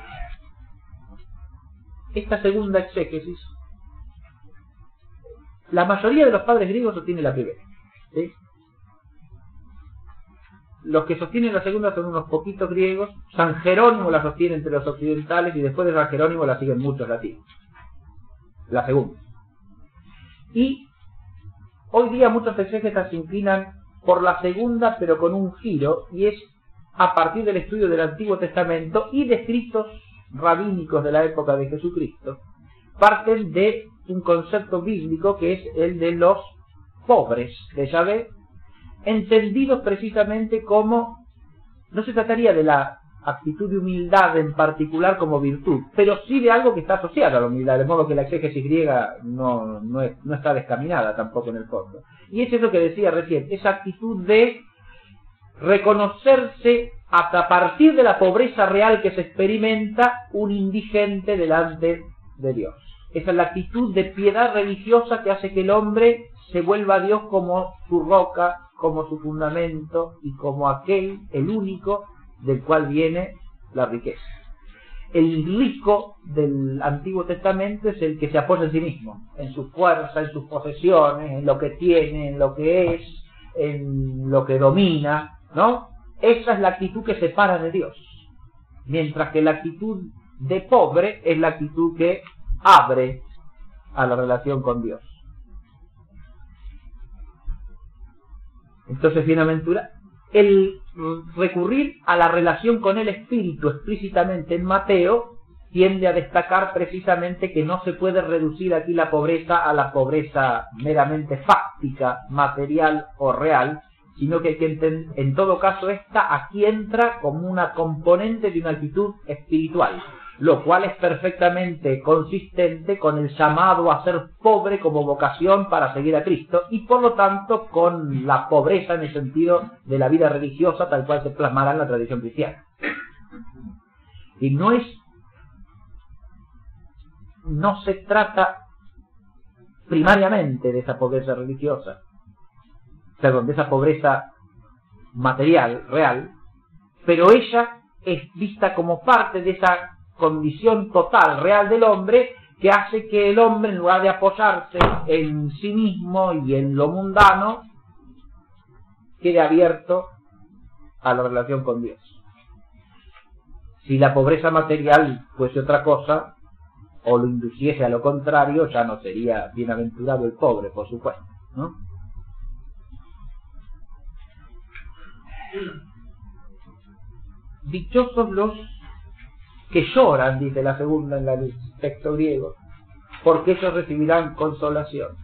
esta segunda exégesis, la mayoría de los padres griegos sostiene la primera, ¿sí? Los que sostienen la segunda son unos poquitos griegos. San Jerónimo la sostiene entre los occidentales y después de San Jerónimo la siguen muchos latinos. La segunda. Y hoy día muchos exégetas se inclinan por la segunda, pero con un giro, y es a partir del estudio del Antiguo Testamento y de escritos rabínicos de la época de Jesucristo, parten de un concepto bíblico que es el de los pobres de Yahvé, entendidos precisamente como, no se trataría de la actitud de humildad en particular como virtud, pero sí de algo que está asociado a la humildad, de modo que la exégesis griega no, no, es, no está descaminada tampoco en el fondo. Y es eso que decía recién, esa actitud de reconocerse hasta a partir de la pobreza real que se experimenta un indigente delante de Dios. Esa es la actitud de piedad religiosa que hace que el hombre se vuelva a Dios como su roca, como su fundamento y como aquel, el único, del cual viene la riqueza. El rico del Antiguo Testamento es el que se apoya en sí mismo, en su fuerza, en sus posesiones, en lo que tiene, en lo que es, en lo que domina, ¿no? Esa es la actitud que separa de Dios. Mientras que la actitud de pobre es la actitud que abre a la relación con Dios. Entonces, bienaventura, el recurrir a la relación con el Espíritu explícitamente en Mateo tiende a destacar precisamente que no se puede reducir aquí la pobreza a la pobreza meramente fáctica, material o real, sino que, que en, en todo caso esta aquí entra como una componente de una actitud espiritual, lo cual es perfectamente consistente con el llamado a ser pobre como vocación para seguir a Cristo y por lo tanto con la pobreza en el sentido de la vida religiosa tal cual se plasmará en la tradición cristiana. Y no es, no se trata primariamente de esa pobreza religiosa, perdón, de esa pobreza material, real, pero ella es vista como parte de esa condición total, real del hombre, que hace que el hombre, en lugar de apoyarse en sí mismo y en lo mundano, quede abierto a la relación con Dios. Si la pobreza material fuese otra cosa, o lo induciese a lo contrario, ya no sería bienaventurado el pobre, por supuesto, ¿no? Dichosos los que lloran, dice la segunda en el texto griego, porque ellos recibirán consolación.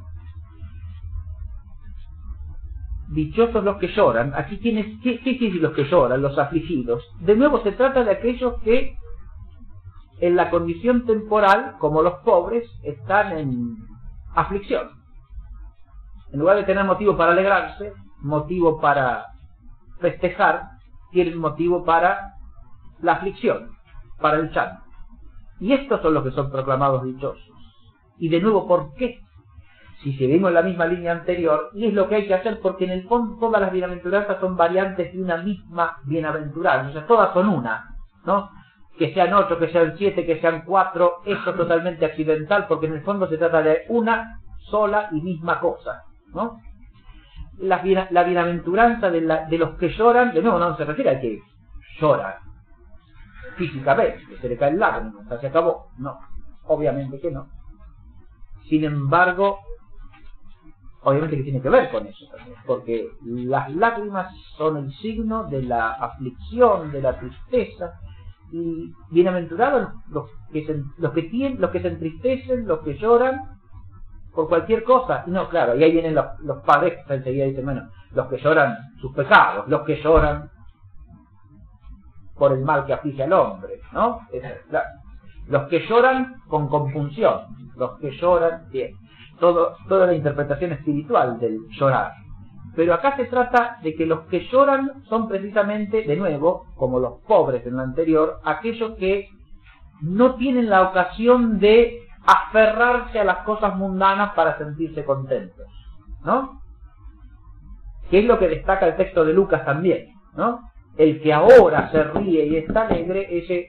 Dichosos los que lloran. Aquí tienes, ¿qué, qué quiere decir los que lloran? Los afligidos. De nuevo se trata de aquellos que en la condición temporal, como los pobres, están en aflicción. En lugar de tener motivo para alegrarse, motivo para festejar, tienen motivo para la aflicción, para el llanto. Y estos son los que son proclamados dichosos. Y de nuevo, ¿por qué? Si seguimos la misma línea anterior, y es lo que hay que hacer, porque en el fondo todas las bienaventuranzas son variantes de una misma bienaventuranza, o sea, todas son una, ¿no? Que sean ocho, que sean siete, que sean cuatro, eso es totalmente accidental, porque en el fondo se trata de una sola y misma cosa, ¿no? La, la bienaventuranza de, la, de los que lloran, de nuevo no se refiere a que lloran físicamente, que se le caen lágrimas, se acabó, no, obviamente que no. Sin embargo, obviamente que tiene que ver con eso también, porque las lágrimas son el signo de la aflicción, de la tristeza, y bienaventurados los que se, los que tienen, los que se entristecen, los que lloran por cualquier cosa. Y no, claro, y ahí vienen los, los padres que enseguida dicen, bueno, los que lloran sus pecados, los que lloran por el mal que aflige al hombre, ¿no? Es, claro. Los que lloran con compunción, los que lloran, bien, todo, toda la interpretación espiritual del llorar. Pero acá se trata de que los que lloran son precisamente, de nuevo, como los pobres en lo anterior, aquellos que no tienen la ocasión de aferrarse a las cosas mundanas para sentirse contentos, ¿no? Que es lo que destaca el texto de Lucas también, ¿no? El que ahora se ríe y está alegre, ese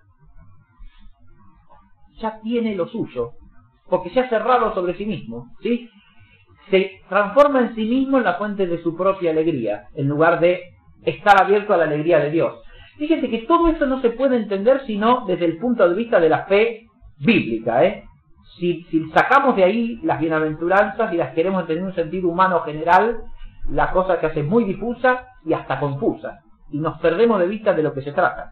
ya tiene lo suyo, porque se ha cerrado sobre sí mismo, ¿sí? Se transforma en sí mismo en la fuente de su propia alegría, en lugar de estar abierto a la alegría de Dios. Fíjense que todo esto no se puede entender sino desde el punto de vista de la fe bíblica, ¿eh? Si, si sacamos de ahí las bienaventuranzas y las queremos tener un sentido humano general, la cosa se hace muy difusa y hasta confusa, y nos perdemos de vista de lo que se trata.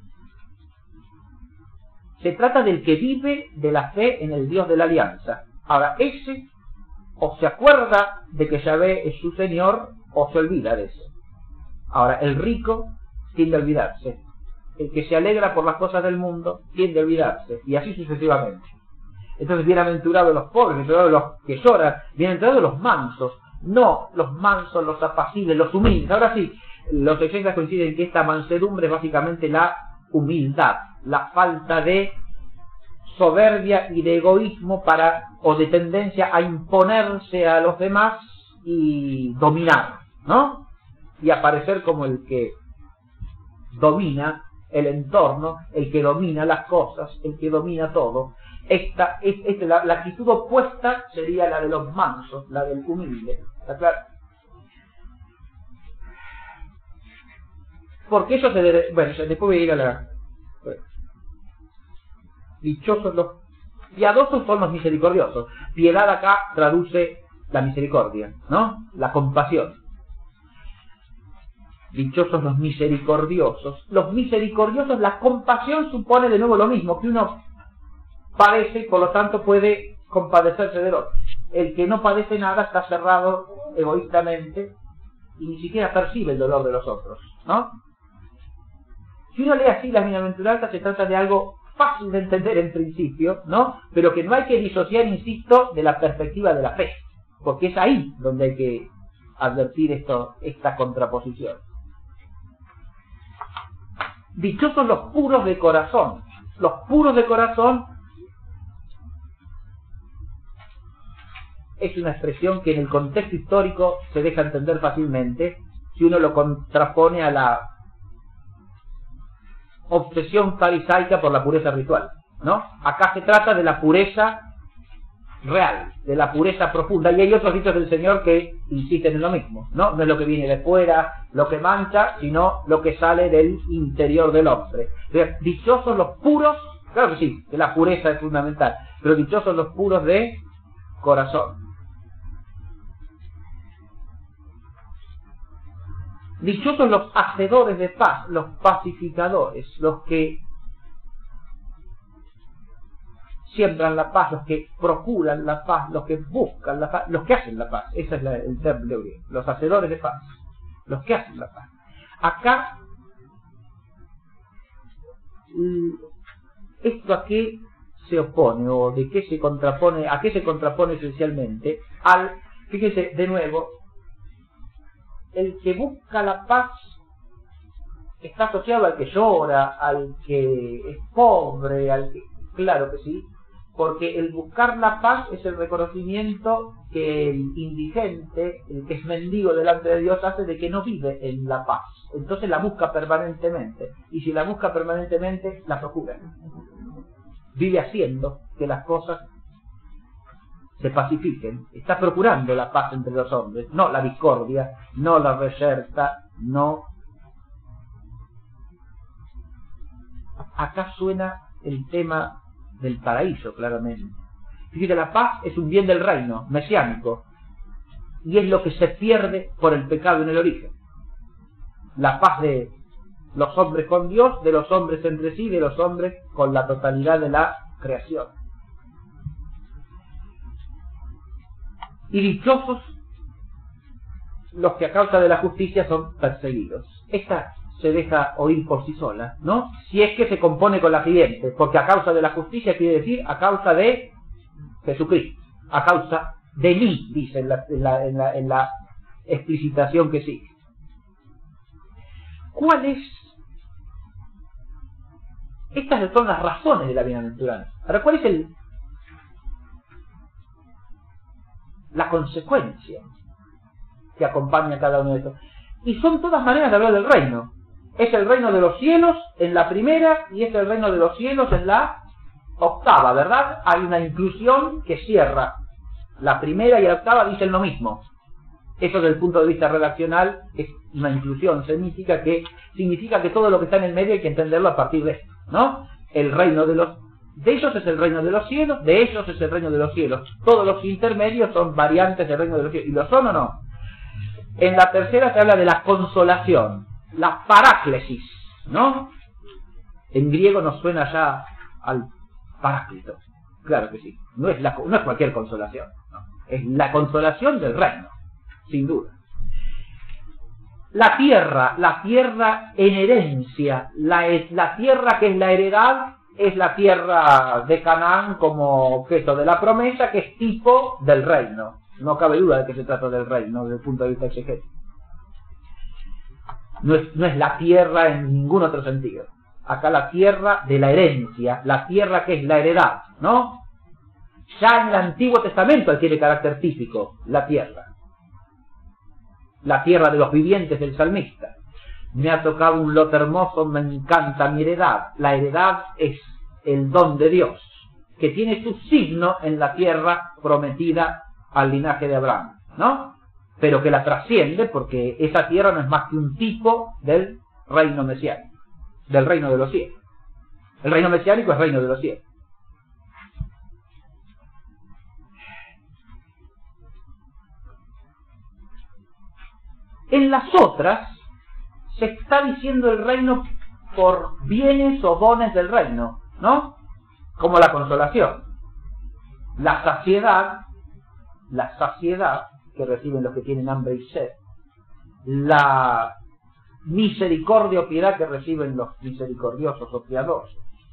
Se trata del que vive de la fe en el Dios de la alianza. Ahora, ese o se acuerda de que Yahvé es su Señor, o se olvida de eso. Ahora, el rico tiende a olvidarse. El que se alegra por las cosas del mundo tiende a olvidarse, y así sucesivamente. Entonces, bienaventurados los pobres, bienaventurados los que lloran, bienaventurados los mansos, no los mansos, los apacibles, los humildes. Ahora sí, los exegetas coinciden que esta mansedumbre es básicamente la humildad, la falta de soberbia y de egoísmo para, o de tendencia a imponerse a los demás y dominar, ¿no? Y aparecer como el que domina el entorno, el que domina las cosas, el que domina todo. Esta, esta la, la actitud opuesta sería la de los mansos, la del humilde, ¿está claro? Porque ellos se debe, bueno, después voy a ir a la... Bueno. Dichosos los piadosos son los misericordiosos. Piedad acá traduce la misericordia, ¿no? La compasión. Dichosos los misericordiosos. Los misericordiosos, la compasión supone de nuevo lo mismo, que uno padece y por lo tanto puede compadecerse del otro. El que no padece nada está cerrado egoístamente y ni siquiera percibe el dolor de los otros, ¿no? Si uno lee así las bienaventuranzas, se trata de algo fácil de entender en principio, ¿no? Pero que no hay que disociar, insisto, de la perspectiva de la fe, porque es ahí donde hay que advertir esto, esta contraposición. Dichosos los puros de corazón. Los puros de corazón es una expresión que en el contexto histórico se deja entender fácilmente si uno lo contrapone a la obsesión farisaica por la pureza ritual, ¿no? Acá se trata de la pureza real, de la pureza profunda, y hay otros dichos del Señor que insisten en lo mismo, ¿no? No es lo que viene de fuera, lo que mancha, sino lo que sale del interior del hombre. O sea, dichosos los puros, claro que sí, que la pureza es fundamental, pero dichosos los puros de corazón. Dichosos los hacedores de paz, los pacificadores, los que siembran la paz, los que procuran la paz, los que buscan la paz, los que hacen la paz. Ese es la, el término griego, los hacedores de paz, los que hacen la paz. Acá, ¿esto a qué se opone o de qué se contrapone? ¿A qué se contrapone esencialmente? Al, fíjese de nuevo, el que busca la paz está asociado al que llora, al que es pobre, al que, claro que sí, porque el buscar la paz es el reconocimiento que el indigente, el que es mendigo delante de Dios, hace de que no vive en la paz. Entonces la busca permanentemente, y si la busca permanentemente, la procura. Vive haciendo que las cosas se pacifiquen. Está procurando la paz entre los hombres, no la discordia, no la recerca, no. Acá suena el tema del paraíso, claramente. Fíjate, la paz es un bien del reino mesiánico y es lo que se pierde por el pecado en el origen. La paz de los hombres con Dios, de los hombres entre sí, de los hombres con la totalidad de la creación. Y dichosos los que a causa de la justicia son perseguidos. Esta se deja oír por sí sola, ¿no? Si es que se compone con la siguiente, porque a causa de la justicia quiere decir a causa de Jesucristo, a causa de mí, dice en la, en la, en la, en la explicitación que sigue. ¿Cuál es? Estas son las razones de la bienaventuranza. Ahora, ¿cuál es el la consecuencia que acompaña a cada uno de estos? Y son todas maneras de hablar del reino. Es el reino de los cielos en la primera y es el reino de los cielos en la octava, ¿verdad? Hay una inclusión que cierra. La primera y la octava dicen lo mismo. Eso desde el punto de vista redaccional es una inclusión, significa que, significa que todo lo que está en el medio hay que entenderlo a partir de esto, ¿no? El reino de los... De ellos es el reino de los cielos, de ellos es el reino de los cielos. Todos los intermedios son variantes del reino de los cielos. ¿Y lo son o no? En la tercera se habla de la consolación, la paráclesis, ¿no? En griego nos suena ya al paráclito. Claro que sí. No es, la, no es cualquier consolación, ¿no? Es la consolación del reino, sin duda. La tierra, la tierra en herencia, la, la tierra que es la heredad, es la tierra de Canaán como objeto de la promesa, que es tipo del reino. No cabe duda de que se trata del reino desde el punto de vista exegético. No es, no es la tierra en ningún otro sentido. Acá la tierra de la herencia, la tierra que es la heredad, ¿no? Ya en el Antiguo Testamento adquiere carácter típico, la tierra. La tierra de los vivientes del salmista. Me ha tocado un lote hermoso, me encanta mi heredad. La heredad es el don de Dios, que tiene su signo en la tierra prometida al linaje de Abraham, ¿no? Pero que la trasciende porque esa tierra no es más que un tipo del reino mesiánico, del reino de los cielos. El reino mesiánico es reino de los cielos. En las otras se está diciendo el reino por bienes o dones del reino, ¿no? Como la consolación, la saciedad, la saciedad que reciben los que tienen hambre y sed, la misericordia o piedad que reciben los misericordiosos o piadosos,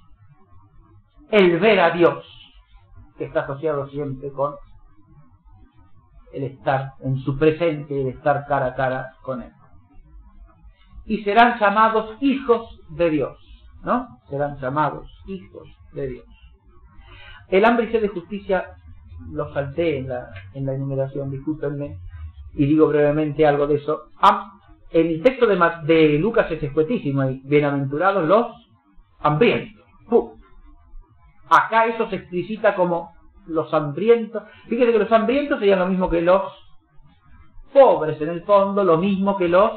el ver a Dios, que está asociado siempre con el estar en su presencia y el estar cara a cara con Él. Y serán llamados hijos de Dios, ¿no? Serán llamados hijos de Dios. El hambre y sed de justicia lo salté en la, en la enumeración, discúlpenme, y digo brevemente algo de eso. Ah, en el texto de, de Lucas es escuetísimo, y bienaventurados los hambrientos. ¡Pum! Acá eso se explicita como los hambrientos. Fíjese que los hambrientos serían lo mismo que los pobres, en el fondo, lo mismo que los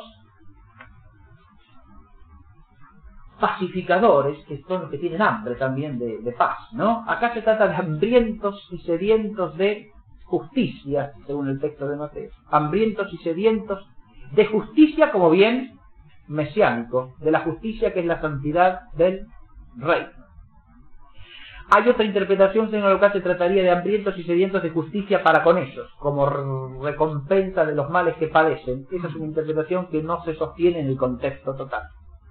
pacificadores, que son los que tienen hambre también de, de paz, ¿no? Acá se trata de hambrientos y sedientos de justicia, según el texto de Mateo. Hambrientos y sedientos de justicia como bien mesiánico, de la justicia que es la santidad del reino. Hay otra interpretación, según la cual se trataría de hambrientos y sedientos de justicia para con ellos, como recompensa de los males que padecen. Esa es una interpretación que no se sostiene en el contexto total.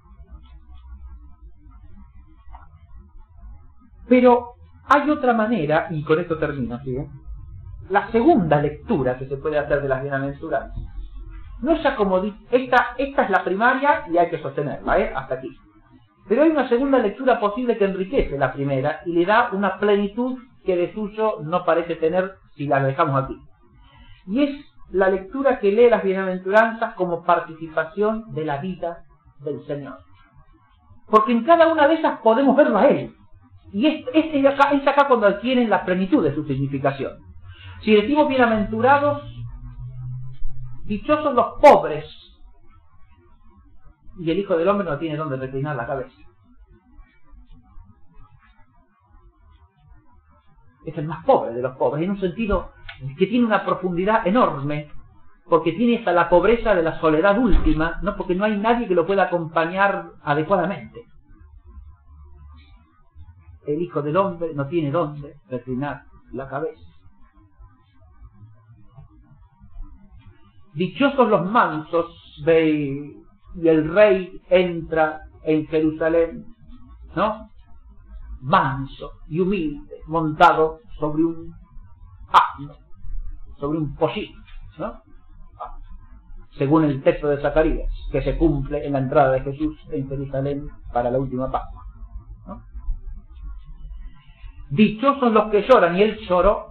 Pero hay otra manera, y con esto termino, ¿sí? La segunda lectura que se puede hacer de las bienaventuranzas. No es como esta, esta es la primaria y hay que sostenerla, ¿eh? Hasta aquí. Pero hay una segunda lectura posible que enriquece la primera y le da una plenitud que de suyo no parece tener si la dejamos aquí. Y es la lectura que lee las bienaventuranzas como participación de la vida del Señor. Porque en cada una de esas podemos verlo a Él. Y es, es, es, acá, es acá cuando adquieren la plenitud de su significación. Si decimos bienaventurados, dichosos los pobres, y el Hijo del Hombre no tiene dónde reclinar la cabeza. Es el más pobre de los pobres, en un sentido que tiene una profundidad enorme, porque tiene hasta la pobreza de la soledad última, no porque no hay nadie que lo pueda acompañar adecuadamente. El Hijo del Hombre no tiene dónde reclinar la cabeza. Dichosos los mansos, ve, y el rey entra en Jerusalén, ¿no? Manso y humilde, montado sobre un asno, sobre un pollino, ¿no? Según el texto de Zacarías, que se cumple en la entrada de Jesús en Jerusalén para la última Pascua, ¿no? Dichosos los que lloran, y él lloró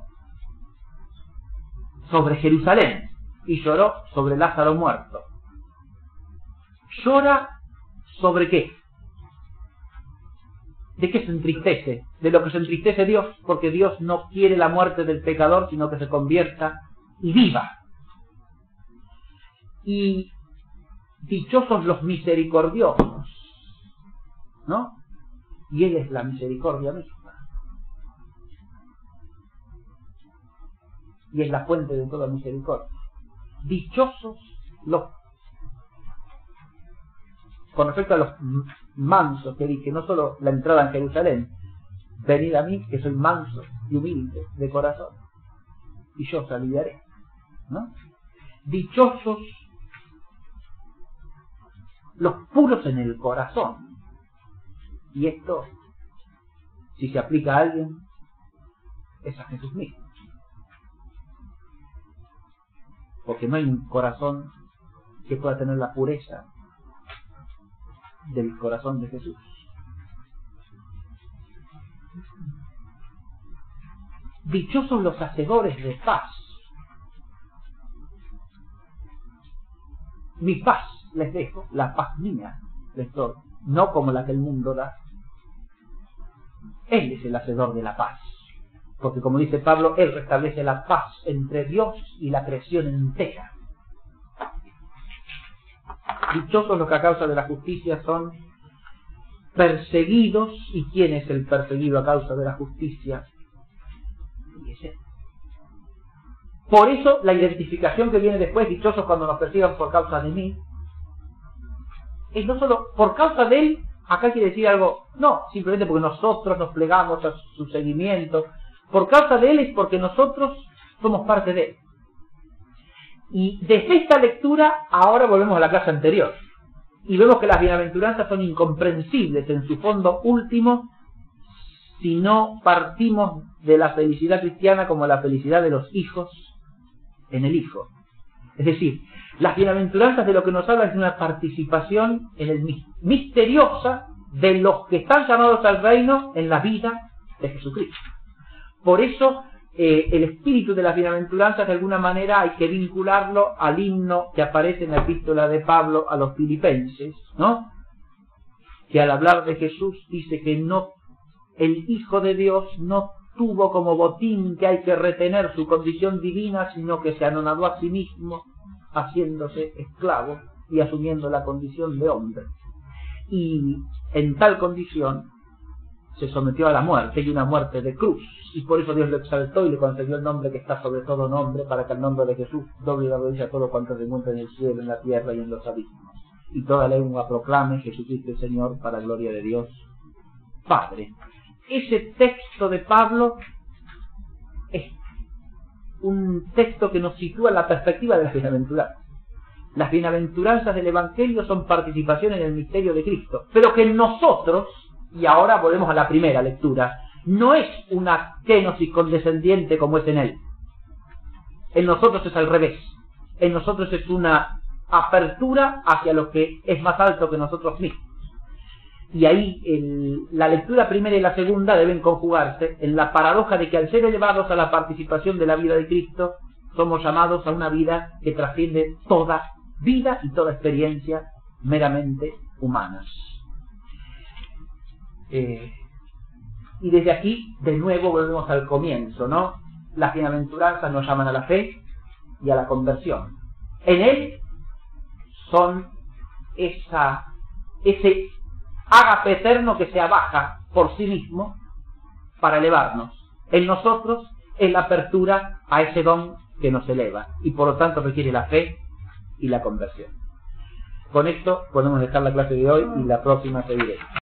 sobre Jerusalén y lloró sobre Lázaro muerto. ¿Llora sobre qué? ¿De qué se entristece? De lo que se entristece Dios, porque Dios no quiere la muerte del pecador, sino que se convierta y viva. Y dichosos los misericordiosos, ¿no? Y Él es la misericordia misma. Y es la fuente de toda misericordia. Dichosos los... Con respecto a los mansos, que dije, no solo la entrada en Jerusalén, venid a mí, que soy manso y humilde de corazón, y yo os aliviaré, ¿no? Dichosos los puros en el corazón. Y esto, si se aplica a alguien, es a Jesús mismo. Porque no hay un corazón que pueda tener la pureza del corazón de Jesús. Dichosos los hacedores de paz. Mi paz les dejo, la paz mía les doy, no como la que el mundo da. Él es el hacedor de la paz. Porque como dice Pablo, Él restablece la paz entre Dios y la creación entera. Dichosos los que a causa de la justicia son perseguidos. ¿Y quién es el perseguido a causa de la justicia? Y es Él. Por eso la identificación que viene después, dichosos cuando nos persigan por causa de mí, es no solo por causa de Él. Acá quiere decir algo, no, simplemente porque nosotros nos plegamos a su seguimiento. Por causa de Él es porque nosotros somos parte de Él. Y desde esta lectura, ahora volvemos a la clase anterior. Y vemos que las bienaventuranzas son incomprensibles en su fondo último si no partimos de la felicidad cristiana como la felicidad de los hijos en el Hijo. Es decir, las bienaventuranzas de lo que nos habla es una participación en el misteriosa de los que están llamados al reino en la vida de Jesucristo. Por eso eh, el espíritu de las bienaventuranzas de alguna manera hay que vincularlo al himno que aparece en la epístola de Pablo a los filipenses, ¿no? Que al hablar de Jesús dice que no el Hijo de Dios no tuvo como botín que hay que retener su condición divina, sino que se anonadó a sí mismo, haciéndose esclavo y asumiendo la condición de hombre. Y en tal condición se sometió a la muerte, y una muerte de cruz. Y por eso Dios lo exaltó y le concedió el nombre que está sobre todo nombre, para que el nombre de Jesús doble la rodilla a todo cuanto se encuentra en el cielo, en la tierra y en los abismos. Y toda lengua proclame: Jesucristo el Señor, para gloria de Dios Padre. Ese texto de Pablo es un texto que nos sitúa en la perspectiva de las bienaventuranzas. Las bienaventuranzas del Evangelio son participación en el misterio de Cristo, pero que en nosotros, y ahora volvemos a la primera lectura, no es una kenosis condescendiente como es en él. En nosotros es al revés. En nosotros es una apertura hacia lo que es más alto que nosotros mismos. Y ahí el, la lectura primera y la segunda deben conjugarse en la paradoja de que al ser elevados a la participación de la vida de Cristo, somos llamados a una vida que trasciende toda vida y toda experiencia meramente humanas. Eh, y desde aquí, de nuevo, volvemos al comienzo, ¿no? Las bienaventuranzas nos llaman a la fe y a la conversión. En él son esa, ese ágape eterno que se abaja por sí mismo para elevarnos. En nosotros es la apertura a ese don que nos eleva, y por lo tanto requiere la fe y la conversión. Con esto podemos dejar la clase de hoy y la próxima seguiremos.